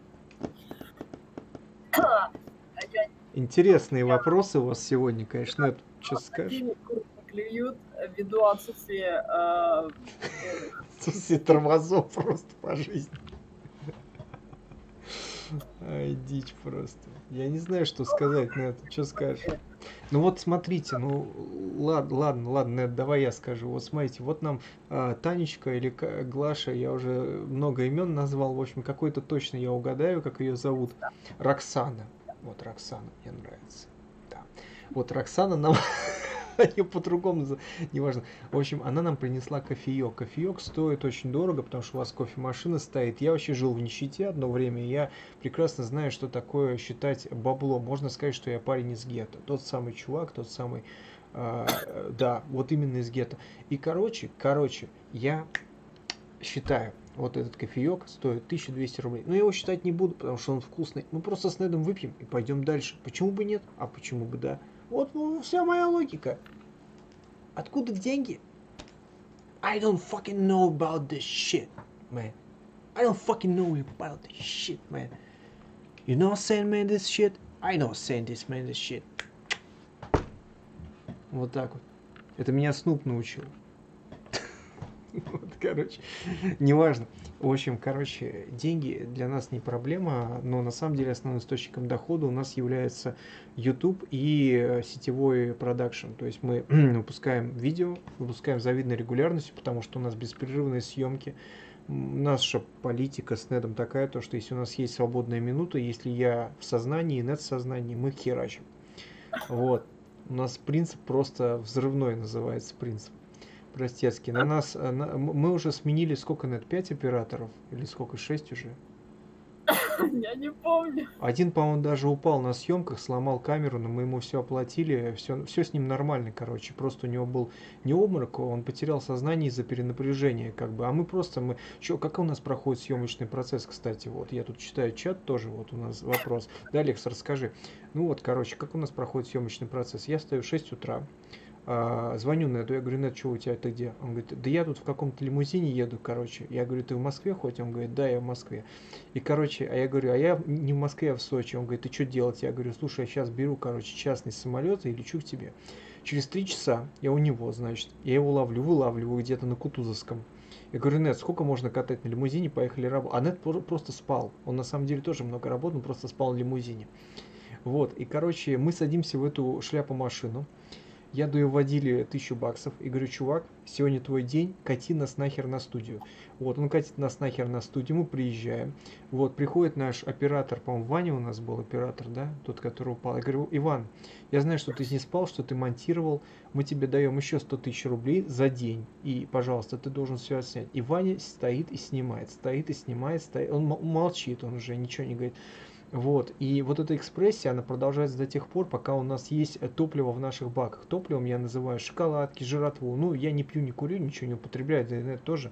Интересные вопросы у вас сегодня, конечно. Нет, что скажешь? Клюют ввиду отсутствия отсутствие тормозов просто по жизни. Ай, дичь просто. Я не знаю, что сказать на это. Что скажешь? Ну вот смотрите, ну ладно, Нет, давай я скажу. Вот смотрите, вот нам Танечка или Глаша, я уже много имен назвал, в общем, какой-то точно я угадаю, как ее зовут. Роксана. Вот Роксана, мне нравится. Да. Вот Роксана нам... Ее по-другому, неважно. В общем, она нам принесла кофеек. Кофеек стоит очень дорого, потому что у вас кофемашина стоит. Я вообще жил в нищете одно время, и я прекрасно знаю, что такое считать бабло. Можно сказать, что я парень из гетто. Тот самый чувак, тот самый... да, вот именно из гетто. И короче, я считаю, вот этот кофеек стоит 1200 рублей. Но я его считать не буду, потому что он вкусный. Мы просто с Недом выпьем и пойдем дальше. Почему бы нет? А почему бы да? Вот вся моя логика. Откуда деньги? I don't fucking know about this shit, man. I don't fucking know about this shit, man. You know send me this shit? I know send this man this shit. Вот так вот. Это меня Снуп научил. Вот, короче, неважно. В общем, короче, деньги для нас не проблема, но на самом деле основным источником дохода у нас является YouTube и сетевой продакшн. То есть мы выпускаем видео, выпускаем с завидной регулярностью, потому что у нас беспрерывные съемки. Наша политика с Недом такая, то, что если у нас есть свободная минута, если я в сознании, Нед в сознании, мы херачим. Вот. У нас принцип просто взрывной называется принцип. Простецкий. На нас, мы уже сменили сколько, Нет, 5 операторов? Или сколько, 6 уже? Я не помню. Один, по-моему, даже упал на съемках, сломал камеру, но мы ему все оплатили, все с ним нормально, короче. Просто у него был не обморок, он потерял сознание из-за перенапряжения, как бы. А мы просто, как у нас проходит съемочный процесс, кстати, вот, я тут читаю чат тоже, вот у нас вопрос. Да, Алекс, расскажи. Ну вот, короче, как у нас проходит съемочный процесс? Я встаю в 6 утра. Звоню Неду, я говорю, Нед, что у тебя, ты где? Он говорит, да я тут в каком-то лимузине еду, короче. Я говорю, ты в Москве хоть? Он говорит, да, я в Москве. И, короче, а я говорю, а я не в Москве, а в Сочи. Он говорит, ты что делать? Я говорю, слушай, я сейчас беру, короче, частный самолет и лечу к тебе. Через 3 часа я у него, значит, я его вылавливаю где-то на Кутузовском. Я говорю, Нед, сколько можно катать на лимузине, поехали работать. А Нед просто спал. Он на самом деле тоже много работал, он просто спал в лимузине. Вот, и, короче, мы садимся в эту шляпу-машину. Я даю водиле $1000 и говорю, чувак, сегодня твой день, кати нас нахер на студию. Вот, он катит нас нахер на студию, мы приезжаем. Вот, приходит наш оператор, по-моему, Ваня у нас был оператор, да, тот, который упал. Я говорю, Иван, я знаю, что ты не спал, что ты монтировал, мы тебе даем еще 100 000 рублей за день. И, пожалуйста, ты должен все отснять. И Ваня стоит и снимает, стоит. Он молчит, он уже ничего не говорит. Вот, и вот эта экспрессия, она продолжается до тех пор, пока у нас есть топливо в наших баках. Топливом я называю шоколадки, жратву. Ну, я не пью, не курю, ничего не употребляю, да, это тоже.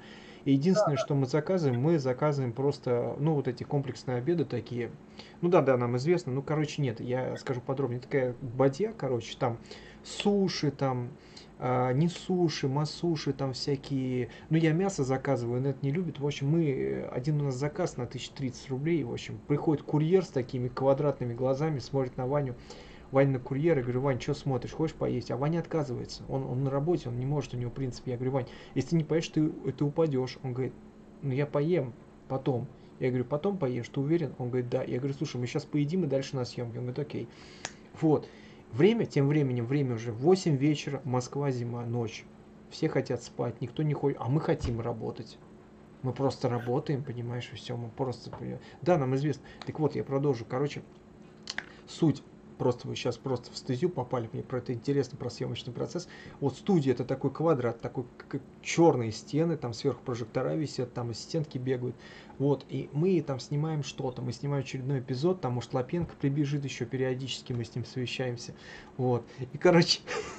И единственное, что мы заказываем просто, ну, вот эти комплексные обеды такие. Ну да, да, нам известно. Ну, короче, нет, я скажу подробнее. Такая бадья, короче, там суши, там не суши, масуши, там всякие. Ну, я мясо заказываю, но это не любит. В общем, один у нас заказ на 1030 рублей. В общем, приходит курьер с такими квадратными глазами, смотрит на Ваню. Ваня на курьера, я говорю: Вань, что смотришь, хочешь поесть? А Ваня отказывается. Он на работе, он не может, у него принцип. Я говорю: Вань, если ты не поешь, ты упадешь. Он говорит: ну я поем потом. Я говорю: потом поешь, ты уверен? Он говорит: да. Я говорю: слушай, мы сейчас поедим и дальше на съемке. Он говорит: окей. Вот. Тем временем, время уже 8 вечера, Москва, зима, ночь. Все хотят спать, никто не хочет, а мы хотим работать. Мы просто работаем, понимаешь, и все, мы просто... Да, нам известно. Так вот, я продолжу. Короче, суть. Просто вы сейчас просто в стезю попали, мне про это интересно, про съемочный процесс. Вот студия — это такой квадрат, такой как черные стены, там сверху прожектора висят, там ассистентки бегают. Вот, и мы там снимаем что-то, мы снимаем очередной эпизод, там может Лапенко прибежит еще периодически, мы с ним совещаемся. Вот, и короче...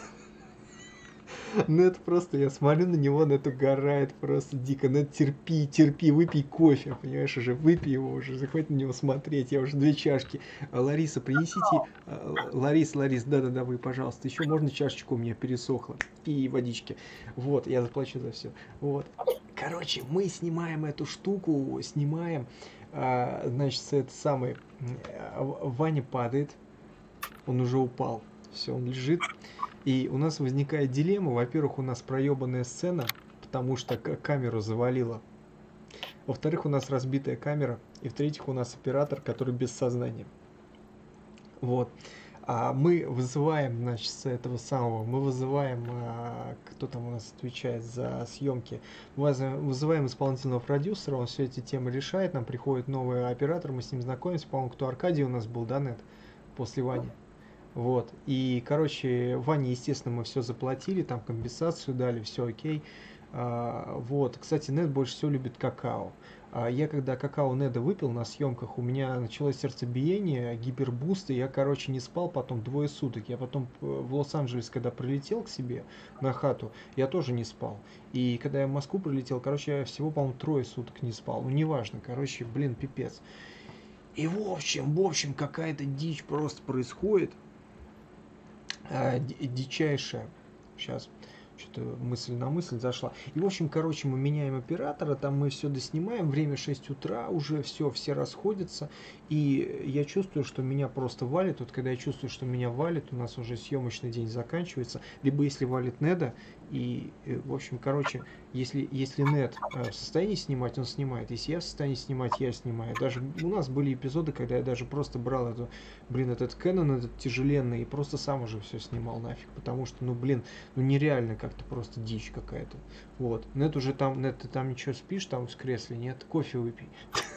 Ну это просто, я смотрю на него, он это угорает просто дико. Ну терпи, выпей кофе, понимаешь, уже выпей его уже, захватит на него смотреть, я уже 2 чашки. Лариса, принесите, Ларис, да, вы, пожалуйста, еще можно чашечку, у меня пересохло, и водички. Вот, я заплачу за все. Вот, короче, мы снимаем эту штуку, значит, это самый, Ваня падает, он уже упал, все, он лежит. И у нас возникает дилемма. Во-первых, у нас проебанная сцена, потому что камеру завалило. Во-вторых, у нас разбитая камера. И в-третьих, у нас оператор, который без сознания. Вот. А мы вызываем, значит, с этого самого, кто там у нас отвечает за съемки, вызываем исполнительного продюсера, он все эти темы решает, нам приходит новый оператор, мы с ним знакомимся, по-моему, кто Аркадий у нас был, да, Нет, после Вани. Вот, и, короче, Ване, естественно, мы все заплатили, там компенсацию дали, все окей. Вот, кстати, Нет больше всего любит какао. Я когда какао Неда выпил на съемках, у меня началось сердцебиение, гипербуст, и я, короче, не спал потом 2 суток. Я потом в Лос-Анджелес, когда прилетел к себе на хату, я тоже не спал. И когда я в Москву прилетел, короче, я всего, по-моему, 3 суток не спал. Ну, неважно, короче, блин, пипец. И в общем, какая-то дичь просто происходит. Дичайшая. Сейчас что-то мысль на мысль зашла. И, в общем, короче, мы меняем оператора, там мы все доснимаем, время 6 утра, уже все расходятся. И я чувствую, что меня просто валит. Вот когда я чувствую, что меня валит, у нас уже съемочный день заканчивается. Либо если валит Неда, и, в общем, короче, если Нед в состоянии снимать, он снимает. Если я в состоянии снимать, я снимаю. Даже у нас были эпизоды, когда я даже просто брал этот Canon, этот тяжеленный, и просто сам уже все снимал нафиг. Потому что, нереально как-то просто дичь какая-то. Вот. Нед, ты там ничего спишь, там в кресле, нет? Кофе выпей.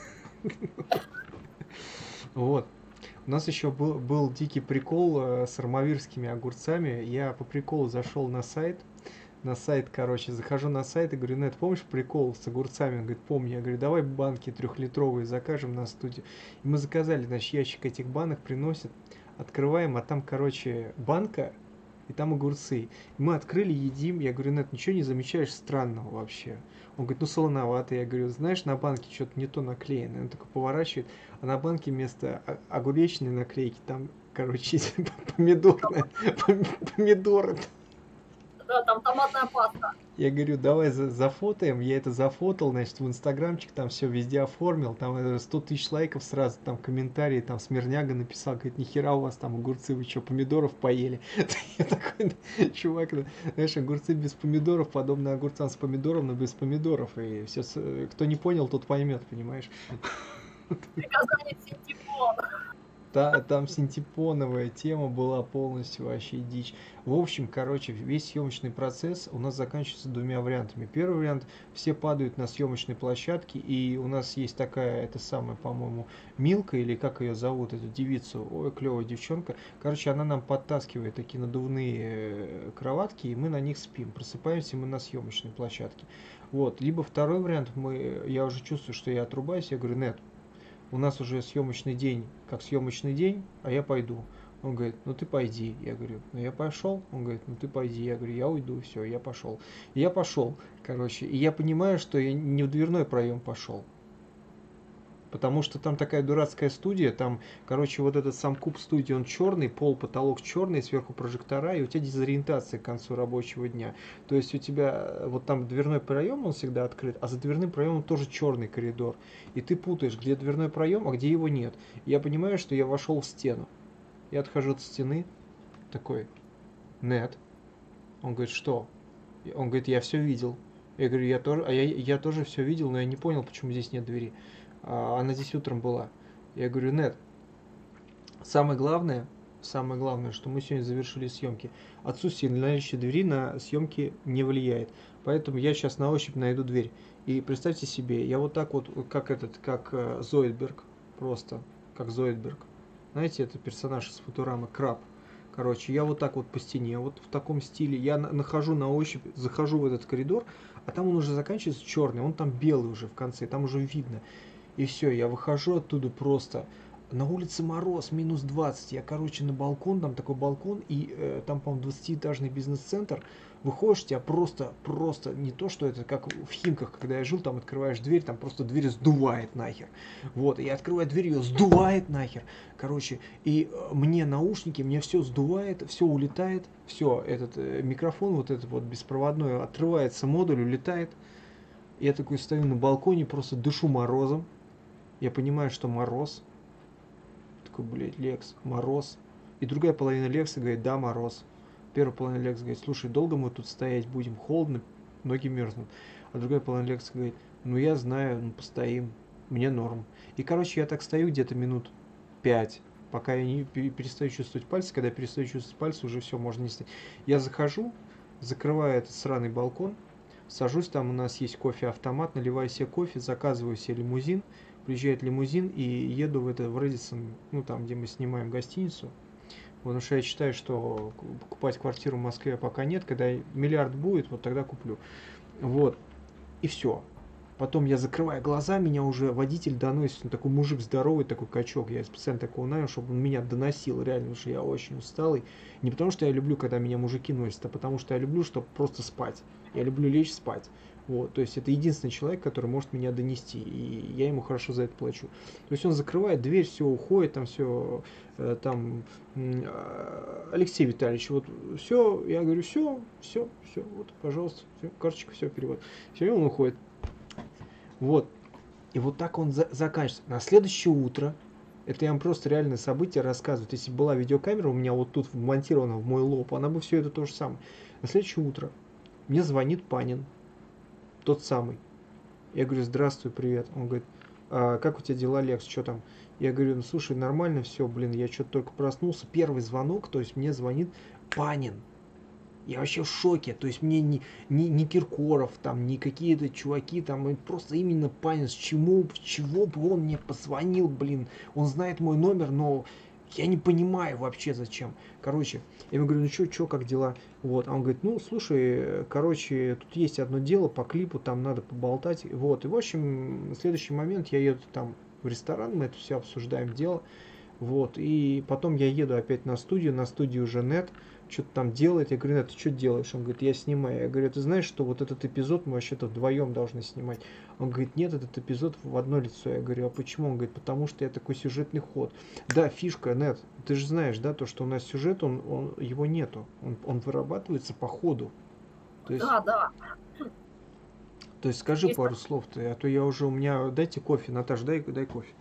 Вот. У нас еще был дикий прикол с армавирскими огурцами. Я по приколу зашел на сайт, короче, захожу на сайт и говорю: Нет, помнишь прикол с огурцами? Он говорит: помню. Я говорю: давай банки 3-литровые закажем на студию. И мы заказали, значит, ящик этих банок, приносят, открываем, а там, короче, банка, и там огурцы. И мы открыли, едим. Я говорю: Нет, ничего не замечаешь странного вообще? Он говорит: солоновато. Я говорю: знаешь, на банке что-то не то наклеено. Он такой поворачивает, а на банке вместо огуречной наклейки там, короче, помидоры. Да, там томатная паста. Я говорю: давай зафотаем. Я это зафотал, значит, в инстаграмчик, там все везде оформил. Там 100 тысяч лайков сразу, там комментарии, там Смирняга написал, говорит: нихера у вас там огурцы, вы что, помидоров поели? Я такой: чувак, знаешь, огурцы без помидоров, подобно огурцам с помидором, но без помидоров. И все, кто не понял, тот поймет, понимаешь? Приказание Синтепона. Там синтепоновая тема была полностью вообще дичь. В общем, короче, весь съемочный процесс у нас заканчивается 2 вариантами. Первый вариант: все падают на съемочной площадке, и у нас есть такая, это самая, по-моему, Милка, или как ее зовут, эту девицу, ой, клевая девчонка. Короче, она нам подтаскивает такие надувные кроватки, и мы на них спим. Просыпаемся мы на съемочной площадке. Вот. Либо второй вариант: я уже чувствую, что я отрубаюсь, я говорю: Нет, у нас уже съемочный день, как съемочный день, а я пойду. Он говорит, ну ты пойди. Я говорю, ну я пошел. Он говорит, ну ты пойди. Я говорю, я уйду, все, я пошел. И я пошел, короче. И я понимаю, что я не в дверной проем пошел. Потому что там такая дурацкая студия, там, короче, вот этот сам куб студии, он черный, пол, потолок черный, сверху прожектора, и у тебя дезориентация к концу рабочего дня. То есть у тебя вот там дверной проем, он всегда открыт, а за дверным проемом тоже черный коридор. И ты путаешь, где дверной проем, а где его нет. И я понимаю, что я вошел в стену. Я отхожу от стены, такой, нет. Он говорит, что? Он говорит, я все видел. Я говорю, я тоже, я тоже все видел, но я не понял, почему здесь нет двери. Она здесь утром была. Я говорю, нет, самое главное, что мы сегодня завершили съемки. Отсутствие наличия двери на съемки не влияет. Поэтому я сейчас на ощупь найду дверь. И представьте себе, я вот так вот, как Зоидберг, просто, как Зоидберг. Знаете, это персонаж из Футурамы, Краб. Короче, я вот так вот по стене, вот в таком стиле, я нахожу на ощупь, захожу в этот коридор, а там он уже заканчивается черный, он там белый уже в конце, там уже видно. И все, я выхожу оттуда просто. На улице мороз, минус 20. Я, короче, на балкон, там такой балкон, и там, по-моему, 20-этажный бизнес-центр. Выходишь, тебя просто не то, что это как в Химках, когда я жил, там открываешь дверь, там просто дверь сдувает нахер. Вот, и я открываю дверь, ее сдувает нахер. Короче, и мне наушники, мне все сдувает, все улетает, все, этот микрофон, вот этот вот беспроводной, отрывается модуль, улетает. Я такой стою на балконе, просто дышу морозом. Я понимаю, что мороз. Такой, блядь, Лекс, мороз. И другая половина Лекса говорит, да, мороз. Первая половина Лекса говорит, слушай, долго мы тут стоять будем, холодно, ноги мерзнут. А другая половина Лекса говорит, ну я знаю, ну постоим, мне норм. И, короче, я так стою где-то минут 5, пока я не перестаю чувствовать пальцы. Когда я перестаю чувствовать пальцы, уже все, можно не стоять. Я захожу, закрываю этот сраный балкон, сажусь, там у нас есть кофе-автомат, наливаю себе кофе, заказываю себе лимузин. Приезжает лимузин и еду в Рэдисон, ну там, где мы снимаем гостиницу. Потому что я считаю, что покупать квартиру в Москве пока нет. Когда миллиард будет, вот тогда куплю. Вот. И все. Потом я закрываю глаза, меня уже водитель доносит. Он такой мужик здоровый, такой качок. Я специально такого нанял, чтобы он меня доносил. Реально, потому что я очень усталый. Не потому что я люблю, когда меня мужики носят, а потому что я люблю, чтобы просто спать. Я люблю лечь спать. Вот, то есть это единственный человек, который может меня донести, и я ему хорошо за это плачу. То есть он закрывает дверь, все уходит, там все, там, Алексей Витальевич, вот все, я говорю, все, вот, пожалуйста, все, карточка, все, перевод. Все, и он уходит. Вот, и вот так он заканчивается. На следующее утро, это я вам просто реальное событие рассказываю. Если бы была видеокамера у меня вот тут вмонтирована в мой лоб, она бы все это то же самое. На следующее утро мне звонит Панин. Тот самый. Я говорю, здравствуй, привет. Он говорит, как у тебя дела, Лекс, что там? Я говорю, ну слушай, нормально все, блин, я что-то только проснулся. Первый звонок, то есть мне звонит Панин. Я вообще в шоке. То есть мне не Киркоров, там, не какие-то чуваки, там, просто именно Панин. Чего бы он мне позвонил, блин. Он знает мой номер, но я не понимаю вообще зачем. Короче, я ему говорю, ну что, как дела? Вот, а он говорит, ну, слушай, короче, тут есть одно дело по клипу, там надо поболтать. Вот, и в общем, в следующий момент я еду там в ресторан, мы это все обсуждаем дело. Вот, и потом я еду опять на студии уже Нет что-то там делает. Я говорю, Нет, ты что делаешь? Он говорит, я снимаю. Я говорю, ты знаешь, что вот этот эпизод мы вообще-то вдвоем должны снимать? Он говорит, нет, этот эпизод в одно лицо. Я говорю, а почему? Он говорит, потому что я такой сюжетный ход. Да, фишка, Нет, ты же знаешь, да, то, что у нас сюжет, его нету. Он вырабатывается по ходу. То есть, Да. то есть скажи Есть пару слов-то, а то я уже, у меня, дайте кофе, Наташ, дай кофе.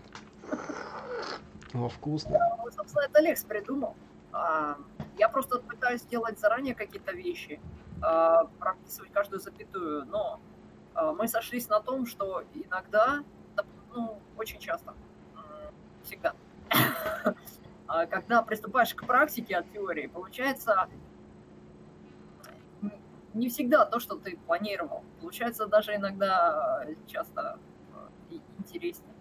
О, вкусно. Ну, собственно, это Лекс придумал. Я просто пытаюсь делать заранее какие-то вещи, прописывать каждую запятую, но мы сошлись на том, что иногда, ну, очень часто, всегда, когда приступаешь к практике от теории, получается не всегда то, что ты планировал. Получается даже иногда часто интереснее.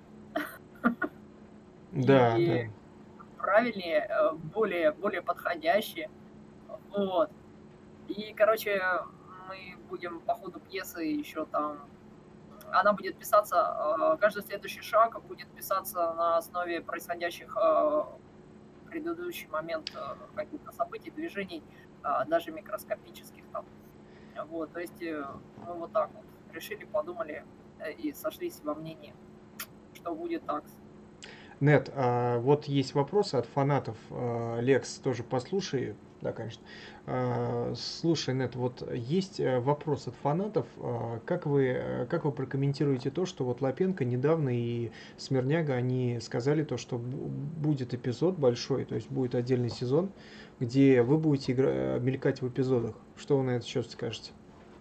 Да, И да. правильнее, более подходящее. Вот. И, короче, мы будем по ходу пьесы еще там... Она будет писаться, каждый следующий шаг будет писаться на основе происходящих предыдущий момент каких-то событий, движений, даже микроскопических там. Вот, то есть мы вот так вот решили, подумали и сошлись во мнении, что будет так. Нет, вот есть вопросы от фанатов. Лекс, тоже послушай. Да, конечно. Слушай, Нет, вот есть вопрос от фанатов. Как вы прокомментируете то, что вот Лапенко недавно и Смирняга, они сказали то, что будет эпизод большой, то есть будет отдельный сезон, где вы будете мелькать в эпизодах. Что вы на это счет скажете?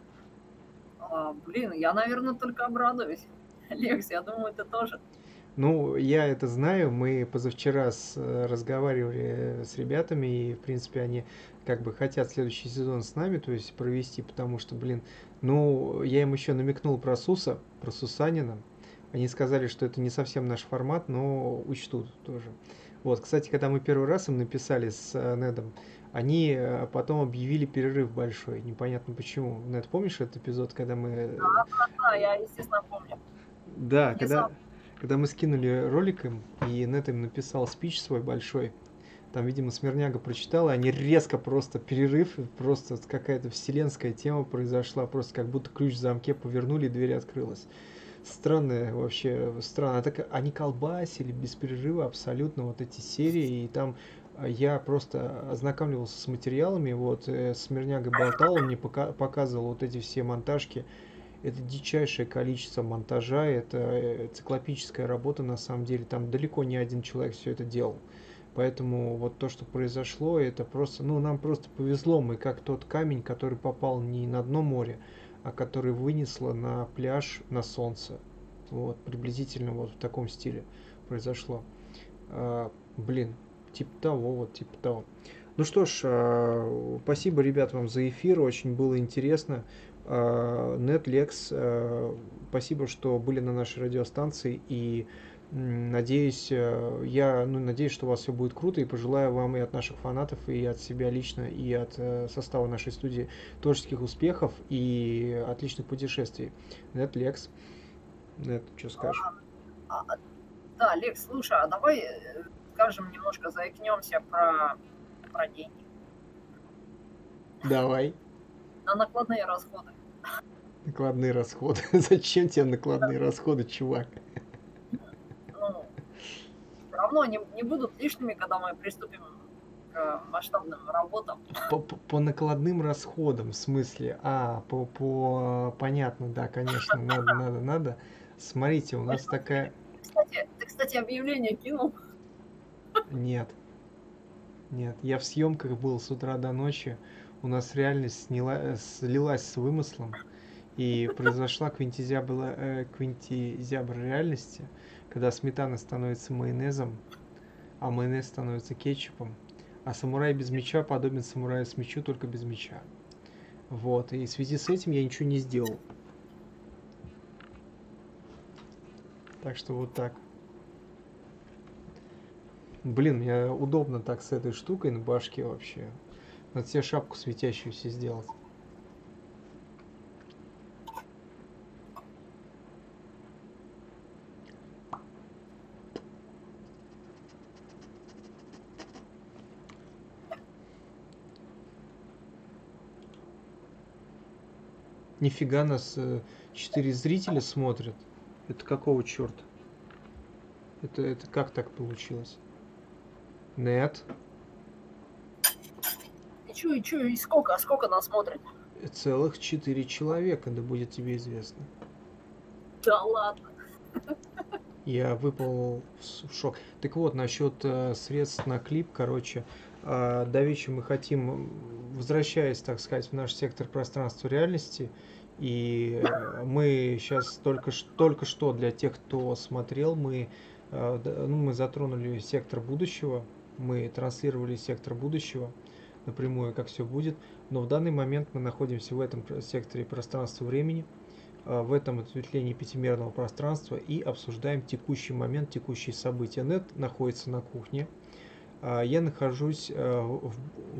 Блин, я, наверное, только обрадуюсь. Лекс, я думаю, ты тоже. Ну, я это знаю, мы позавчера разговаривали с ребятами, и, в принципе, они как бы хотят следующий сезон с нами, то есть провести, потому что, блин, ну, я им еще намекнул про Сусанина, они сказали, что это не совсем наш формат, но учтут тоже. Вот, кстати, когда мы первый раз им написали с Недом, они потом объявили перерыв большой, непонятно почему. Нед, помнишь этот эпизод, когда мы... Да, я, естественно, помню. Да, Внезапно. когда мы скинули ролик им, и Нет им написал спич свой большой, там, видимо, Смирняга прочитал, и они резко просто перерыв, просто какая-то вселенская тема произошла, просто как будто ключ в замке повернули, и дверь открылась. Странно вообще, странно. Так они колбасили без перерыва абсолютно вот эти серии, и там я просто ознакомливался с материалами, вот Смирняга болтал, он мне показывал вот эти все монтажки. Это дичайшее количество монтажа, это циклопическая работа на самом деле, там далеко не один человек все это делал. Поэтому вот то, что произошло, это просто, ну, нам просто повезло, мы как тот камень, который попал не на дно моря, а который вынесло на пляж на солнце. Вот, приблизительно вот в таком стиле произошло. Блин, типа того, вот типа того. Ну что ж, спасибо, ребят, вам за эфир, очень было интересно. Нет, Лекс, спасибо, что были на нашей радиостанции, и надеюсь, надеюсь, что у вас все будет круто, и пожелаю вам и от наших фанатов, и от себя лично, и от состава нашей студии творческих успехов и отличных путешествий. Нет, Лекс, Нет, что скажешь? Да, Лекс, слушай, а давай скажем, немножко заикнемся про деньги. Давай. На накладные расходы. Накладные расходы. Зачем тебе накладные расходы, чувак? Ну, все равно не будут лишними, когда мы приступим к масштабным работам. По накладным расходам, в смысле? Понятно, да, конечно, надо. Смотрите, у нас такая... Ты, кстати, объявление кинул? Нет, я в съемках был с утра до ночи. У нас реальность слилась с вымыслом, и произошла квинтизябр реальности, когда сметана становится майонезом, а майонез становится кетчупом, а самурай без меча подобен самураю с мечу, только без меча. Вот, и в связи с этим я ничего не сделал. Так что вот так. Блин, мне удобно так с этой штукой на башке вообще. Надо себе шапку светящуюся сделать. Нифига, нас 4 зрителя смотрят. Это какого черта? Это как так получилось? Нет. И сколько нас смотрит? Целых 4 человека, да будет тебе известно. Да ладно. Я выпал в шок. Так вот, насчет средств на клип, короче, давеча мы хотим, возвращаясь, так сказать, в наш сектор пространства реальности, и мы сейчас только что для тех, кто смотрел, мы затронули сектор будущего, мы транслировали сектор будущего напрямую, как все будет, но в данный момент мы находимся в этом секторе пространства-времени, в этом ответвлении пятимерного пространства и обсуждаем текущий момент, текущие события. Нет находится на кухне, я нахожусь в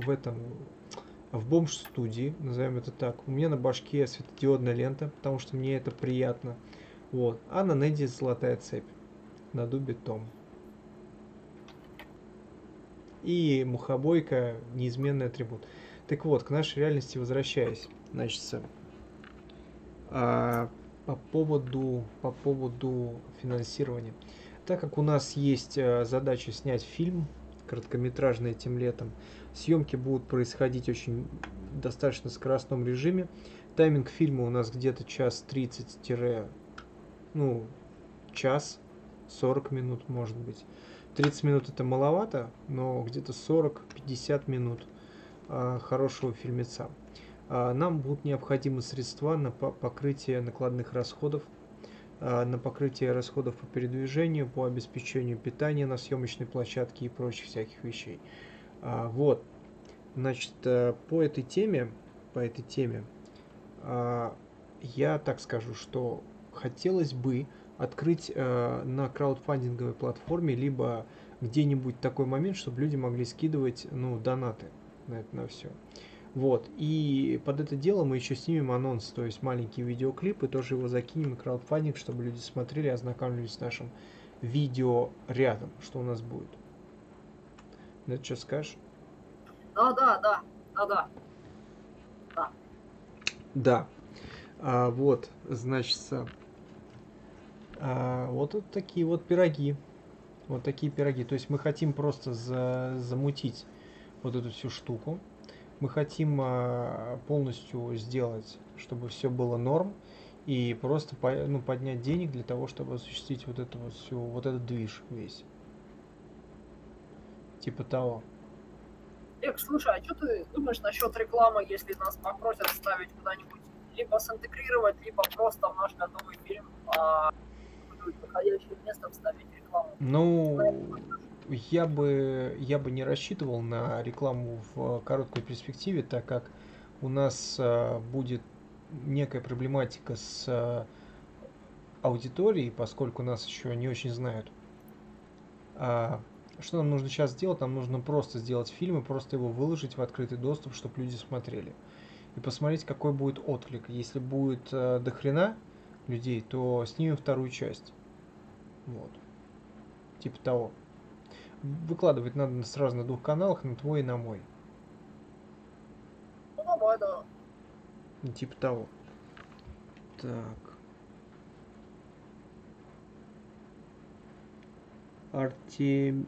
бомж-студии, назовем это так. У меня на башке светодиодная лента, потому что мне это приятно. Вот. А на Неде золотая цепь. На дубе том. И мухобойка – неизменный атрибут. Так вот, к нашей реальности возвращаясь. Значит, по поводу финансирования. Так как у нас есть задача снять фильм короткометражный этим летом, съемки будут происходить очень достаточно скоростном режиме. Тайминг фильма у нас где-то час 30 ну, час 40 минут, может быть. 30 минут это маловато, но где-то 40-50 минут хорошего фильмеца. Нам будут необходимы средства на покрытие накладных расходов, на покрытие расходов по передвижению, по обеспечению питания на съемочной площадке и прочих всяких вещей. Вот, значит, по этой теме, я так скажу, что хотелось бы открыть на краудфандинговой платформе, либо где-нибудь такой момент, чтобы люди могли скидывать, ну, донаты на это, на все. Вот, и под это дело мы еще снимем анонс, то есть маленький видеоклип, и тоже его закинем на краудфандинг, чтобы люди смотрели, ознакомились с нашим видео рядом, что у нас будет. Ну, это что скажешь? Да. Да. Вот, значит, вот такие вот пироги. Вот такие пироги. То есть мы хотим просто замутить вот эту всю штуку. Мы хотим полностью сделать, чтобы все было норм. И просто поднять денег для того, чтобы осуществить вот эту вот всю, вот этот движ весь. Типа того. Слушай, а что ты думаешь насчет рекламы, если нас попросят ставить куда-нибудь, либо синтегрировать, либо просто в наш готовый фильм подходящее место вставить рекламу? Ну, я бы не рассчитывал на рекламу в короткой перспективе, так как у нас будет некая проблематика с аудиторией, поскольку нас еще не очень знают. Что нам нужно сейчас сделать? Нам нужно просто сделать фильм и просто его выложить в открытый доступ, чтобы люди смотрели. И посмотреть, какой будет отклик. Если будет до хрена людей, то снимем вторую часть. Вот. Типа того. Выкладывать надо сразу на двух каналах, на твой и на мой. Ну, давай, да. Типа того. Так. Артем,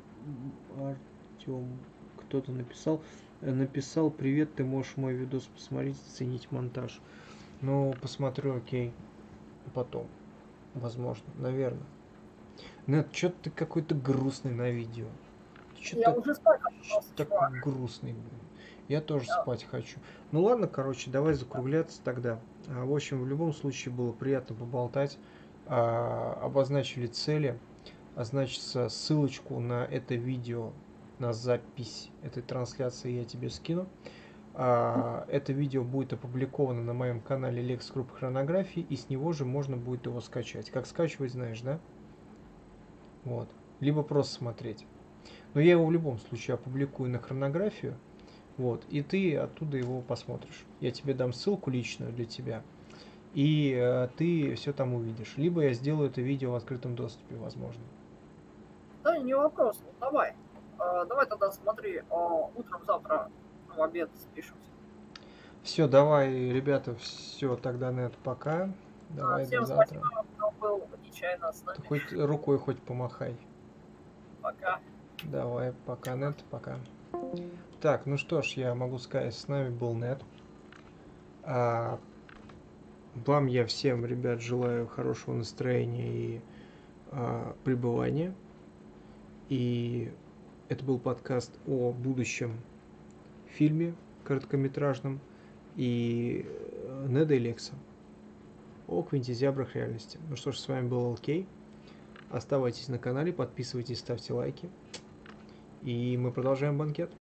кто-то написал: привет, ты можешь мой видос посмотреть, оценить монтаж. Ну, посмотрю, окей. Потом. Возможно, наверное. Нет, что-то ты какой-то грустный на видео. Я уже спать хочу. Такой грустный, блин. Я тоже спать хочу. Ну ладно, короче, давай закругляться тогда. В общем, в любом случае было приятно поболтать. Обозначили цели. Значится, ссылочку на это видео, на запись этой трансляции я тебе скину. Это видео будет опубликовано на моем канале Lex Group Хронографии, и с него же можно будет его скачать. Как скачивать, знаешь, да? Вот. Либо просто смотреть. Но я его в любом случае опубликую на хронографию. Вот. И ты оттуда его посмотришь. Я тебе дам ссылку личную для тебя. И ты все там увидишь. Либо я сделаю это видео в открытом доступе, возможно. Да, не вопрос. Ну, давай. Давай тогда смотри, утром завтра в обед спишемся. Все, давай, ребята, все, тогда на это пока. Давай, всем до завтра. спасибо, кто был нечаянно с нами. Хоть рукой хоть помахай. Пока. Давай, пока, Нет, пока. Так, ну что ж, я могу сказать, с нами был Нет. Вам я всем, ребят, желаю хорошего настроения и пребывания. И это был подкаст о будущем фильме короткометражном и Неда и Лекса о квинтизябрах реальности. Ну что ж, с вами был ЛК. Оставайтесь на канале, подписывайтесь, ставьте лайки. И мы продолжаем банкет.